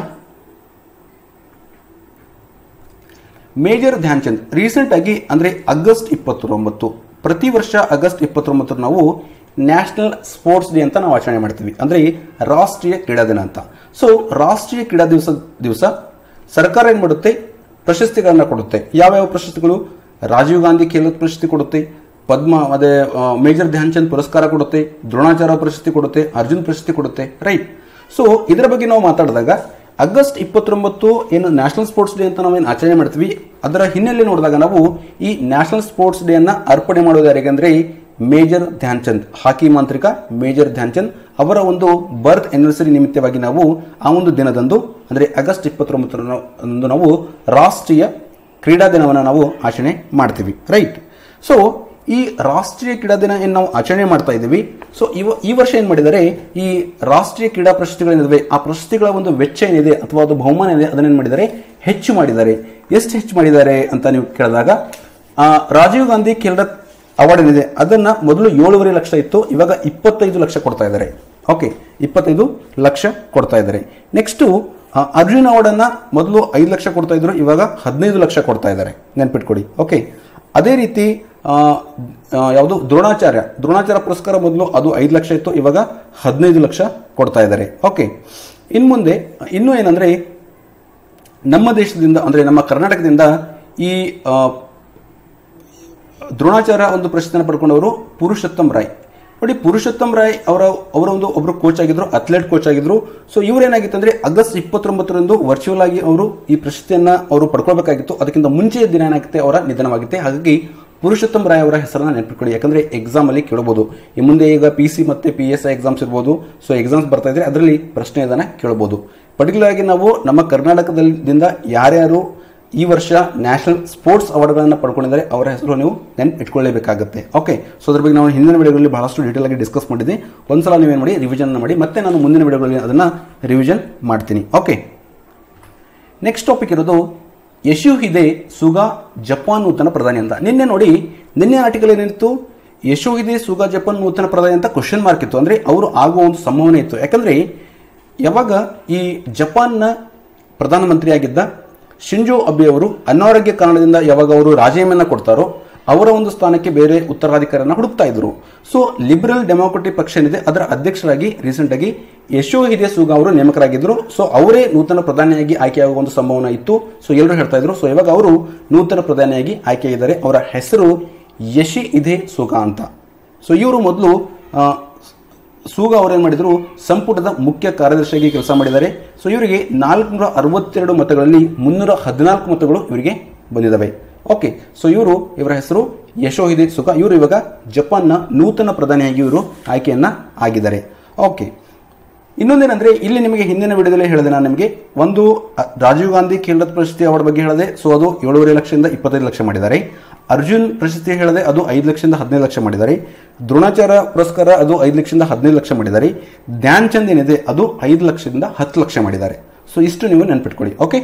ಮೇಜರ್ ಧ್ಯಾನ್ ಚಂದ್ ರೀಸೆಂಟ್ ಆಗಿ ಅಂದ್ರೆ ಆಗಸ್ಟ್ 29, ಪ್ರತಿ ವರ್ಷ ಆಗಸ್ಟ್ 29 ನಾವು ನ್ಯಾಷನಲ್ ಸ್ಪೋರ್ಟ್ಸ್ ಡೇ ಅಂತ ನಾವು ಆಚರಣೆ ಮಾಡ್ತೀವಿ, ಅಂದ್ರೆ ರಾಷ್ಟ್ರೀಯ ಕ್ರೀಡಾ ದಿನ ಅಂತ. ಸೊ ರಾಷ್ಟ್ರೀಯ ಕ್ರೀಡಾ ದಿವಸ ಸರ್ಕಾರ ಏನ್ ಮಾಡುತ್ತೆ, ಪ್ರಶಸ್ತಿಗಳನ್ನ ಕೊಡುತ್ತೆ. ಯಾವ್ಯಾವ ಪ್ರಶಸ್ತಿಗಳು? ರಾಜೀವ್ ಗಾಂಧಿ ಖೇಲ್ ಪ್ರಶಸ್ತಿ ಕೊಡುತ್ತೆ, ಪದ್ಮ ಅದೇ ಮೇಜರ್ ಧ್ಯಾನ್ ಚಂದ್ ಪುರಸ್ಕಾರ ಕೊಡುತ್ತೆ, ದ್ರೋಣಾಚಾರ್ಯ ಪ್ರಶಸ್ತಿ ಕೊಡುತ್ತೆ, ಅರ್ಜುನ್ ಪ್ರಶಸ್ತಿ ಕೊಡುತ್ತೆ, ರೈಟ್. ಸೊ ಇದರ ಬಗ್ಗೆ ನಾವು ಮಾತಾಡಿದಾಗ ಆಗಸ್ಟ್ 29 ಏನು ನ್ಯಾಷನಲ್ ಸ್ಪೋರ್ಟ್ಸ್ ಡೇ ಅಂತ ನಾವೇನು ಆಚರಣೆ ಮಾಡ್ತೀವಿ, ಅದರ ಹಿನ್ನೆಲೆ ನೋಡಿದಾಗ ನಾವು ಈ ನ್ಯಾಷನಲ್ ಸ್ಪೋರ್ಟ್ಸ್ ಡೇ ಅನ್ನ ಅರ್ಪಣೆ ಮಾಡೋದು ಯಾರಿಗಂದ್ರೆ ಮೇಜರ್ ಧ್ಯಾನ್ ಚಂದ್, ಹಾಕಿ ಮಾಂತ್ರಿಕ ಮೇಜರ್ ಧ್ಯಾನ್ ಚಂದ್ ಅವರ ಒಂದು ಬರ್ತ್ ಆನಿವರ್ಸರಿ ನಿಮಿತ್ತವಾಗಿ ನಾವು ಆ ಒಂದು ದಿನದಂದು ಅಂದ್ರೆ ಆಗಸ್ಟ್ 29 ನಾವು ರಾಷ್ಟ್ರೀಯ ಕ್ರೀಡಾ ದಿನವನ್ನು ನಾವು ಆಚರಣೆ ಮಾಡ್ತೀವಿ, ರೈಟ್. ಸೊ ಈ ರಾಷ್ಟ್ರೀಯ ಕ್ರೀಡಾ ದಿನ ಏನು ನಾವು ಆಚರಣೆ ಮಾಡ್ತಾ ಇದ್ದೀವಿ. ಸೊ ಈ ವರ್ಷ ಏನ್ ಮಾಡಿದ್ದಾರೆ, ಈ ರಾಷ್ಟ್ರೀಯ ಕ್ರೀಡಾ ಪ್ರಶಸ್ತಿಗಳೇನಿವೆ ಆ ಪ್ರಶಸ್ತಿಗಳ ಒಂದು ವೆಚ್ಚ ಏನಿದೆ ಅಥವಾ ಅದು ಬಹುಮಾನ ಏನಿದೆ ಅದನ್ನೇನು ಮಾಡಿದ್ದಾರೆ, ಹೆಚ್ಚು ಮಾಡಿದ್ದಾರೆ. ಎಷ್ಟು ಹೆಚ್ಚು ಮಾಡಿದ್ದಾರೆ ಅಂತ ನೀವು ಕೇಳಿದಾಗ, ರಾಜೀವ್ ಗಾಂಧಿ ಖೇಲ್ ರತ್ನ ಅವಾರ್ಡ್ ಏನಿದೆ ಅದನ್ನ ಮೊದಲು 7.5 ಲಕ್ಷ ಇತ್ತು, ಇವಾಗ 25 ಲಕ್ಷ ಕೊಡ್ತಾ ಇದ್ದಾರೆ. ಓಕೆ, 25 ಲಕ್ಷ ಕೊಡ್ತಾ ಇದ್ದಾರೆ. ನೆಕ್ಸ್ಟ್ ಅರ್ಜುನ್ ಅವಾರ್ಡ್ ಅನ್ನ ಮೊದಲು 5 ಲಕ್ಷ ಕೊಡ್ತಾ ಇದ್ರು, ಇವಾಗ 15 ಲಕ್ಷ ಕೊಡ್ತಾ ಇದ್ದಾರೆ, ನೆನ್ಪಿಟ್ಕೊಡಿ. ಓಕೆ, ಅದೇ ರೀತಿ ಯಾವುದು ದ್ರೋಣಾಚಾರ್ಯ ಪುರಸ್ಕಾರ ಮೊದಲು ಅದು 5 ಲಕ್ಷ ಇತ್ತು, ಇವಾಗ 15 ಲಕ್ಷ ಕೊಡ್ತಾ ಇದ್ದಾರೆ. ಓಕೆ, ಮುಂದೆ ಇನ್ನೂ ಏನಂದ್ರೆ ನಮ್ಮ ದೇಶದಿಂದ ಅಂದ್ರೆ ನಮ್ಮ ಕರ್ನಾಟಕದಿಂದ ಈ ದ್ರೋಣಾಚಾರ್ಯ ಒಂದು ಪ್ರಶಸ್ತಿಯನ್ನು ಪಡ್ಕೊಂಡವರು ಪುರುಷೋತ್ತಮ್ ರಾಯ್. ನೋಡಿ, ಪುರುಷೋತ್ತಮ್ ರಾಯ್ ಅವರ ಒಬ್ರು ಕೋಚ್ ಆಗಿದ್ರು, ಅಥ್ಲೆಟ್ ಕೋಚ್ ಆಗಿದ್ರು. ಸೊ ಇವ್ರೇನಾಗಿತ್ತು ಅಂದ್ರೆ ಆಗಸ್ಟ್ 29 ವರ್ಚುವಲ್ ಆಗಿ ಅವರು ಈ ಪ್ರಶಸ್ತಿಯನ್ನ ಅವರು ಪಡ್ಕೊಳ್ಬೇಕಾಗಿತ್ತು. ಅದಕ್ಕಿಂತ ಮುಂಚೆಯ ದಿನ ಏನಾಗುತ್ತೆ, ಅವರ ನಿಧನವಾಗುತ್ತೆ. ಹಾಗಾಗಿ ಪುರುಷೋತ್ತಮ್ ರಾಯ್ ಅವರ ಹೆಸರನ್ನ ನೆನಪಿಟ್ಕೊಳ್ಳಿ, ಯಾಕಂದ್ರೆ ಎಕ್ಸಾಮ್ ಅಲ್ಲಿ ಕೇಳಬಹುದು. ಈ ಮುಂದೆ ಈಗ PC ಮತ್ತೆ PSI ಎಕ್ಸಾಮ್ಸ್ ಇರ್ಬೋದು. ಸೊ ಎಕ್ಸಾಮ್ಸ್ ಬರ್ತಾ ಇದ್ರೆ ಅದರಲ್ಲಿ ಪ್ರಶ್ನೆ ಇದನ್ನ ಕೇಳಬಹುದು. ಪರ್ಟಿಕ್ಯುಲರ್ ಆಗಿ ನಾವು ನಮ್ಮ ಕರ್ನಾಟಕದಿಂದ ಯಾರ್ಯಾರು ಈ ವರ್ಷ ನ್ಯಾಷನಲ್ ಸ್ಪೋರ್ಟ್ಸ್ ಅವಾರ್ಡ್ಗಳನ್ನು ಪಡ್ಕೊಂಡಿದ್ದಾರೆ ಅವರ ಹೆಸರು ನೀವು ನೆನಪಿಟ್ಕೊಳ್ಳೇಬೇಕಾಗುತ್ತೆ. ಓಕೆ, ಸೊ ಅದ್ರ ಬಗ್ಗೆ ನಾವು ಹಿಂದಿನ ವಿಡಿಯೋಗಳಲ್ಲಿ ಬಹಳಷ್ಟು ಡೀಟೇಲ್ ಆಗಿ ಡಿಸ್ಕಸ್ ಮಾಡಿದ್ದೆ. ಒಂದ್ಸಲ ನೀವೇನು ಮಾಡಿ, ರಿವಿಷನ್ ಮಾಡಿ, ಮತ್ತೆ ನಾನು ಮುಂದಿನ ವಿಡಿಯೋಗಳಲ್ಲಿ ಅದನ್ನ ರಿವಿಷನ್ ಮಾಡ್ತೀನಿ. ಓಕೆ, ನೆಕ್ಸ್ಟ್ ಟಾಪಿಕ್ ಇರೋದು ಯಶೋಹಿದೆ ಸುಗಾ ಜಪಾನ್ ನೂತನ ಪ್ರಧಾನಿ ಅಂತ. ನಿನ್ನೆ ಆರ್ಟಿಕಲ್ ಏನಿತ್ತು, ಯಶೋಹಿದೆ ಸುಗಾ ಜಪಾನ್ ನೂತನ ಪ್ರಧಾನಿ ಅಂತ ಕ್ವಶನ್ ಮಾರ್ಕ್ ಇತ್ತು. ಅಂದ್ರೆ ಅವರು ಆಗುವ ಒಂದು ಸಂಭಾವನೆ ಇತ್ತು. ಯಾಕಂದ್ರೆ ಯಾವಾಗ ಈ ಜಪಾನ್ನ ಪ್ರಧಾನಮಂತ್ರಿಯಾಗಿದ್ದ ಶಿಂಜೋ ಅಬೆ ಅವರು ಅನಾರೋಗ್ಯ ಕಾರಣದಿಂದ ಯಾವಾಗ ಅವರು ರಾಜೀನಾಮೆಯನ್ನು ಕೊಡ್ತಾರೋ ಅವರ ಒಂದು ಸ್ಥಾನಕ್ಕೆ ಬೇರೆ ಉತ್ತರಾಧಿಕಾರಿಯನ್ನು ಹುಡುಕ್ತಾ ಇದ್ರು. ಸೊ ಲಿಬರಲ್ ಡೆಮೋಕ್ರೆಟಿಕ್ ಪಕ್ಷ ಏನಿದೆ ಅದರ ಅಧ್ಯಕ್ಷರಾಗಿ ರೀಸೆಂಟ್ ಆಗಿ ಯಶೋಹಿದೆ ಸುಗಾ ಅವರು ನೇಮಕರಾಗಿದ್ರು. ಸೊ ಅವರೇ ನೂತನ ಪ್ರಧಾನಿಯಾಗಿ ಆಯ್ಕೆಯಾಗುವ ಒಂದು ಸಂಭಾವನೆ ಇತ್ತು. ಸೊ ಎಲ್ಲರೂ ಹೇಳ್ತಾ ಇದ್ರು. ಸೊ ಇವಾಗ ಅವರು ನೂತನ ಪ್ರಧಾನಿಯಾಗಿ ಆಯ್ಕೆಯಾಗಿದ್ದಾರೆ. ಅವರ ಹೆಸರು ಯಶಿಹಿದೆ ಸುಗಾ ಅಂತ. ಸೊ ಇವರು ಮೊದಲು ಸುಗಾ ಅವರೇನು ಮಾಡಿದ್ರು, ಸಂಪುಟದ ಮುಖ್ಯ ಕಾರ್ಯದರ್ಶಿಯಾಗಿ ಕೆಲಸ ಮಾಡಿದ್ದಾರೆ. ಸೊ ಇವರಿಗೆ 462 ಮತಗಳಲ್ಲಿ 314 ಮತಗಳು ಇವರಿಗೆ ಬಂದಿದ್ದಾವೆ. ಓಕೆ, ಸೊ ಇವರ ಹೆಸರು ಯಶೋಹಿದೆ ಸುಗಾ. ಇವರು ಇವಾಗ ಜಪಾನ್ನ ನೂತನ ಪ್ರಧಾನಿಯಾಗಿ ಇವರು ಆಯ್ಕೆಯನ್ನ ಆಗಿದ್ದಾರೆ. ಓಕೆ, ಇನ್ನೊಂದೇನಂದ್ರೆ ಇಲ್ಲಿ ನಿಮಗೆ ಹಿಂದಿನ ವಿಡಿಯೋದಲ್ಲಿ ಹೇಳಿದೆ ನಾನು ನಿಮಗೆ ಒಂದು ರಾಜೀವ್ ಗಾಂಧಿ ಖೇಲ್ ರತ್ನ ಪ್ರಶಸ್ತಿ ಅವಾರ್ಡ್ ಬಗ್ಗೆ ಹೇಳಿದೆ. ಸೊ ಅದು 7.5 ಲಕ್ಷದಿಂದ 25 ಲಕ್ಷ ಮಾಡಿದ್ದಾರೆ. ಅರ್ಜುನ್ ಪ್ರಶಸ್ತಿ ಹೇಳಿದೆ, ಅದು 5 ಲಕ್ಷದಿಂದ 15 ಲಕ್ಷ ಮಾಡಿದ್ದಾರೆ. ದ್ರೋಣಾಚಾರ್ಯ ಪುರಸ್ಕಾರ ಅದು 5 ಲಕ್ಷದಿಂದ 15 ಲಕ್ಷ ಮಾಡಿದ್ದಾರೆ. ಧ್ಯಾನ್ ಚಂದ್ ಏನಿದೆ ಅದು 5 ಲಕ್ಷದಿಂದ 10 ಲಕ್ಷ ಮಾಡಿದ್ದಾರೆ. ಸೊ ಇಷ್ಟು ನೀವು ನೆನ್ಪಿಟ್ಕೊಳ್ಳಿ. ಓಕೆ,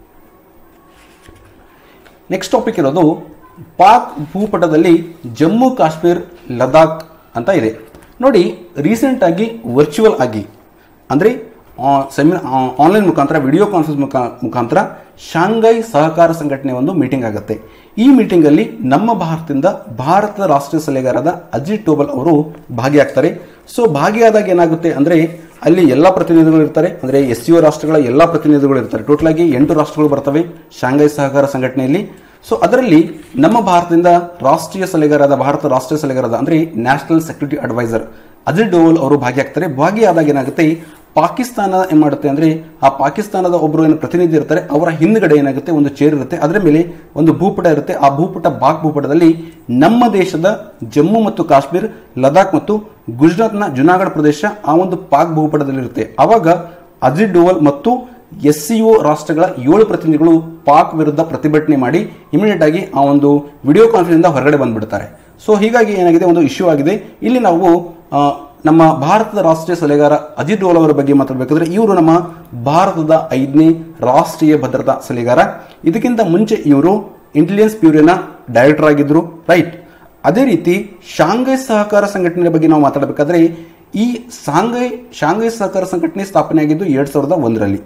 ನೆಕ್ಸ್ಟ್ ಟಾಪಿಕ್ ಇರೋದು ಪಾಕ್ ಭೂಪಟದಲ್ಲಿ ಜಮ್ಮು ಕಾಶ್ಮೀರ್ ಲದಾಖ್ ಅಂತ ಇದೆ. ನೋಡಿ, ರೀಸೆಂಟ್ ಆಗಿ ವರ್ಚುವಲ್ ಆಗಿ ಅಂದರೆ ಆನ್ಲೈನ್ ಮುಖಾಂತರ ವಿಡಿಯೋ ಕಾನ್ಫರೆನ್ಸ್ ಮುಖಾಂತರ ಶಾಂಘೈ ಸಹಕಾರ ಸಂಘಟನೆ ಒಂದು ಮೀಟಿಂಗ್ ಆಗುತ್ತೆ. ಈ ಮೀಟಿಂಗ್ ಅಲ್ಲಿ ನಮ್ಮ ಭಾರತದಿಂದ ಭಾರತದ ರಾಷ್ಟ್ರೀಯ ಸಲಹೆಗಾರರಾದ ಅಜಿತ್ ಡೋವಲ್ ಅವರು ಭಾಗಿಯಾಗ್ತಾರೆ. ಸೊ ಭಾಗಿಯಾದಾಗ ಏನಾಗುತ್ತೆ ಅಂದ್ರೆ ಅಲ್ಲಿ ಎಲ್ಲ ಪ್ರತಿನಿಧಿಗಳು ಇರ್ತಾರೆ. ಅಂದ್ರೆ SCO ರಾಷ್ಟ್ರಗಳ ಎಲ್ಲ ಪ್ರತಿನಿಧಿಗಳು ಇರ್ತಾರೆ. ಟೋಟಲ್ ಆಗಿ 8 ರಾಷ್ಟ್ರಗಳು ಬರ್ತವೆ ಶಾಂಘೈ ಸಹಕಾರ ಸಂಘಟನೆಯಲ್ಲಿ. ಸೊ ಅದರಲ್ಲಿ ನಮ್ಮ ಭಾರತದಿಂದ ಭಾರತ ರಾಷ್ಟ್ರೀಯ ಸಲಹೆಗಾರರಾದ ಅಂದ್ರೆ national security adviser Ajit Doval ಅವರು ಭಾಗಿಯಾಗ್ತಾರೆ. ಭಾಗಿಯಾದಾಗ ಏನಾಗುತ್ತೆ, ಪಾಕಿಸ್ತಾನ ಏನ್ ಮಾಡುತ್ತೆ ಅಂದ್ರೆ ಆ ಪಾಕಿಸ್ತಾನದ ಒಬ್ಬರು ಏನು ಪ್ರತಿನಿಧಿ ಇರ್ತಾರೆ, ಅವರ ಹಿಂದ್ಗಡೆ ಏನಾಗುತ್ತೆ ಒಂದು ಚೇರ್ ಇರುತ್ತೆ, ಅದರ ಮೇಲೆ ಒಂದು ಭೂಪಟ ಇರುತ್ತೆ. ಆ ಭೂಪಟ ಪಾಕ್ ಭೂಪಟದಲ್ಲಿ ನಮ್ಮ ದೇಶದ ಜಮ್ಮು ಮತ್ತು ಕಾಶ್ಮೀರ್, ಲದಾಖ್ ಮತ್ತು ಗುಜರಾತ್ನ ಜುನಾಗಢ ಪ್ರದೇಶ ಆ ಒಂದು ಪಾಕ್ ಭೂಪಟದಲ್ಲಿ ಇರುತ್ತೆ. ಅವಾಗ ಅಜಿತ್ ಡೋವಲ್ ಮತ್ತು SCO ರಾಷ್ಟ್ರಗಳ 7 ಪ್ರತಿನಿಧಿಗಳು ಪಾಕ್ ವಿರುದ್ಧ ಪ್ರತಿಭಟನೆ ಮಾಡಿ ಇಮಿಡಿಯೇಟ್ ಆಗಿ ಆ ಒಂದು ವಿಡಿಯೋ ಕಾನ್ಫರೆನ್ಸ್ ಹೊರಗಡೆ ಬಂದ್ಬಿಡ್ತಾರೆ. ಸೊ ಹೀಗಾಗಿ ಏನಾಗಿದೆ, ಒಂದು ಇಶ್ಯೂ ಆಗಿದೆ. ಇಲ್ಲಿ ನಾವು ನಮ್ಮ ಭಾರತದ ರಾಷ್ಟ್ರೀಯ ಸಲಹೆಗಾರ ಅಜಿತ್ ಡೋವಲ್ ಅವರ ಬಗ್ಗೆ ಮಾತಾಡಬೇಕಾದ್ರೆ ಇವರು ನಮ್ಮ ಭಾರತದ 5ನೇ ರಾಷ್ಟ್ರೀಯ ಭದ್ರತಾ ಸಲಹೆಗಾರ. ಇದಕ್ಕಿಂತ ಮುಂಚೆ ಇವರು ಇಂಟೆಲಿಜೆನ್ಸ್ ಬ್ಯೂರೋನ ಡೈರೆಕ್ಟರ್ ಆಗಿದ್ರು, ರೈಟ್. ಅದೇ ರೀತಿ ಶಾಂಘೈ ಸಹಕಾರ ಸಂಘಟನೆ ಬಗ್ಗೆ ನಾವು ಮಾತಾಡಬೇಕಾದ್ರೆ ಈ ಶಾಂಘೈ ಸಹಕಾರ ಸಂಘಟನೆ ಸ್ಥಾಪನೆಯಾಗಿದ್ದು 2001ರಲ್ಲಿ.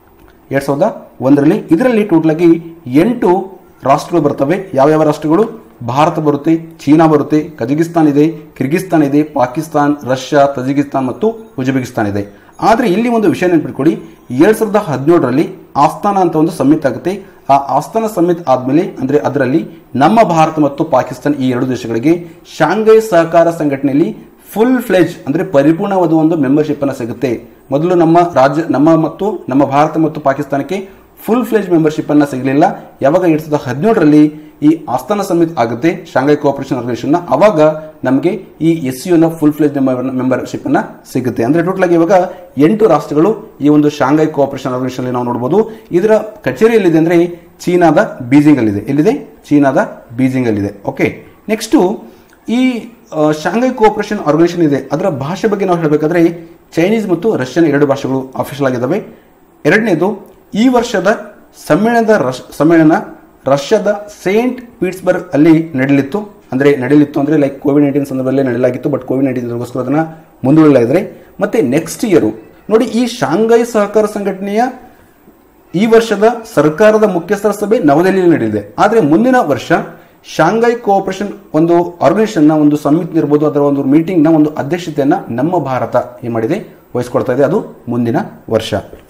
ಇದರಲ್ಲಿ ಟೋಟಲ್ ಆಗಿ 8 ರಾಷ್ಟ್ರಗಳು ಬರ್ತವೆ. ಯಾವ್ಯಾವ ರಾಷ್ಟ್ರಗಳು? ಭಾರತ ಬರುತ್ತೆ, ಚೀನಾ ಬರುತ್ತೆ, ಕಜಕಿಸ್ತಾನ್ ಇದೆ, ಕಿರ್ಗಿಸ್ತಾನ್ ಇದೆ, ಪಾಕಿಸ್ತಾನ್, ರಷ್ಯಾ, ತಜಿಕಿಸ್ತಾನ್ ಮತ್ತು ಉಜ್ಬೇಕಿಸ್ತಾನ್ ಇದೆ. ಆದ್ರೆ ಇಲ್ಲಿ ಒಂದು ವಿಷಯ ನೆನಪಿಟ್ಕೊಳ್ಳಿ, 2017ರಲ್ಲಿ ಆಸ್ಥಾನ ಅಂತ ಒಂದು ಸಮ್ಮಿಟ್ ಆಗುತ್ತೆ. ಆ ಆಸ್ಥಾನ ಸಮ್ಮಿಟ್ ಆದ್ಮೇಲೆ ಅಂದ್ರೆ ಅದರಲ್ಲಿ ನಮ್ಮ ಭಾರತ ಮತ್ತು ಪಾಕಿಸ್ತಾನ ಈ 2 ದೇಶಗಳಿಗೆ ಶಾಂಘೈ ಸಹಕಾರ ಸಂಘಟನೆಯಲ್ಲಿ ಫುಲ್ ಫ್ಲೆಜ್ ಅಂದ್ರೆ ಪರಿಪೂರ್ಣವಾದ ಒಂದು ಮೆಂಬರ್ಶಿಪ್ ಅನ್ನ ಸಿಗುತ್ತೆ. ಮೊದಲು ನಮ್ಮ ಭಾರತ ಮತ್ತು ಪಾಕಿಸ್ತಾನಕ್ಕೆ ಫುಲ್ ಫ್ಲೆಜ್ ಮೆಂಬರ್ಶಿಪ್ ಅನ್ನ ಸಿಗಲಿಲ್ಲ. ಯಾವಾಗ 2017ರಲ್ಲಿ ಈ ಆಸ್ಥಾನ ಸಮಿತಿ ಆಗುತ್ತೆ ಶಾಂಘೈ ಕೋಆಪರೇಷನ್ ಆರ್ಗನೈಸೇಷನ್, ಅವಾಗ ನಮಗೆ ಈ SCO ನ ಫುಲ್ ಫ್ಲೆಜ್ ಮೆಂಬರ್ಶಿಪ್ ಅನ್ನ ಸಿಗುತ್ತೆ. ಅಂದ್ರೆ ಟೋಟಲ್ ಆಗಿ ಇವಾಗ 8 ರಾಷ್ಟ್ರಗಳು ಈ ಒಂದು ಶಾಂಘೈ ಕೋಆಪರೇಷನ್ ಆರ್ಗನೈಸೇಷನ್ ನಾವು ನೋಡಬಹುದು. ಇದರ ಕಚೇರಿ ಎಲ್ಲಿದೆ ಅಂದ್ರೆ ಚೀನಾದ ಬೀಜಿಂಗ್ ಅಲ್ಲಿದೆ. ಎಲ್ಲಿದೆ? ಚೀನಾದ ಬೀಜಿಂಗ್ ಅಲ್ಲಿದೆ. ಓಕೆ, ನೆಕ್ಸ್ಟ್ ಈ ಶಾಂಘೈ ಕೋಆಪರೇಷನ್ ಆರ್ಗನೈಸೇಷನ್ ಇದೆ, ಅದರ ಭಾಷೆ ಬಗ್ಗೆ ನಾವು ಹೇಳಬೇಕಾದ್ರೆ ಚೈನೀಸ್ ಮತ್ತು ರಷ್ಯನ್ 2 ಭಾಷೆಗಳು ಅಫಿಷಿಯಲ್ ಆಗಿದ್ದಾವೆ. ಎರಡನೇದು, ಈ ವರ್ಷದ ಸಮ್ಮೇಳನ ರಷ್ಯಾದ ಸೇಂಟ್ ಪೀಟ್ಸ್ಬರ್ಗ್ ಅಲ್ಲಿ ನಡೆಯಲಿತ್ತು ಅಂದ್ರೆ ಲೈಕ್ ಕೋವಿಡ್-19 ಸಂದರ್ಭದಲ್ಲಿ ನಡೆಯಲಾಗಿತ್ತು. ಬಟ್ ಕೋವಿಡ್-19 ಅದನ್ನ ಮುಂದೂಡಲಾಗಿದೆ. ಮತ್ತೆ ನೆಕ್ಸ್ಟ್ ಇಯರ್ ನೋಡಿ, ಈ ಶಾಂಘೈ ಸಹಕಾರ ಸಂಘಟನೆಯ ಈ ವರ್ಷದ ಸರ್ಕಾರದ ಮುಖ್ಯಸ್ಥರ ಸಭೆ ನವದೆಹಲಿಯಲ್ಲಿ ನಡೆದಿದೆ. ಆದ್ರೆ ಮುಂದಿನ ವರ್ಷ ಶಾಂಘೈ ಕೋಆಪರೇಷನ್ ಒಂದು ಆರ್ಗನೈಸೇಷನ್ ನ ಒಂದು ಸಮಿತಿ ಇರಬಹುದು, ಅದರ ಒಂದು ಮೀಟಿಂಗ್ ನ ಒಂದು ಅಧ್ಯಕ್ಷತೆಯನ್ನ ನಮ್ಮ ಭಾರತ ಏನ್ ಮಾಡಿದೆ, ವಹಿಸಿಕೊಳ್ತಾ ಇದೆ. ಅದು ಮುಂದಿನ ವರ್ಷ.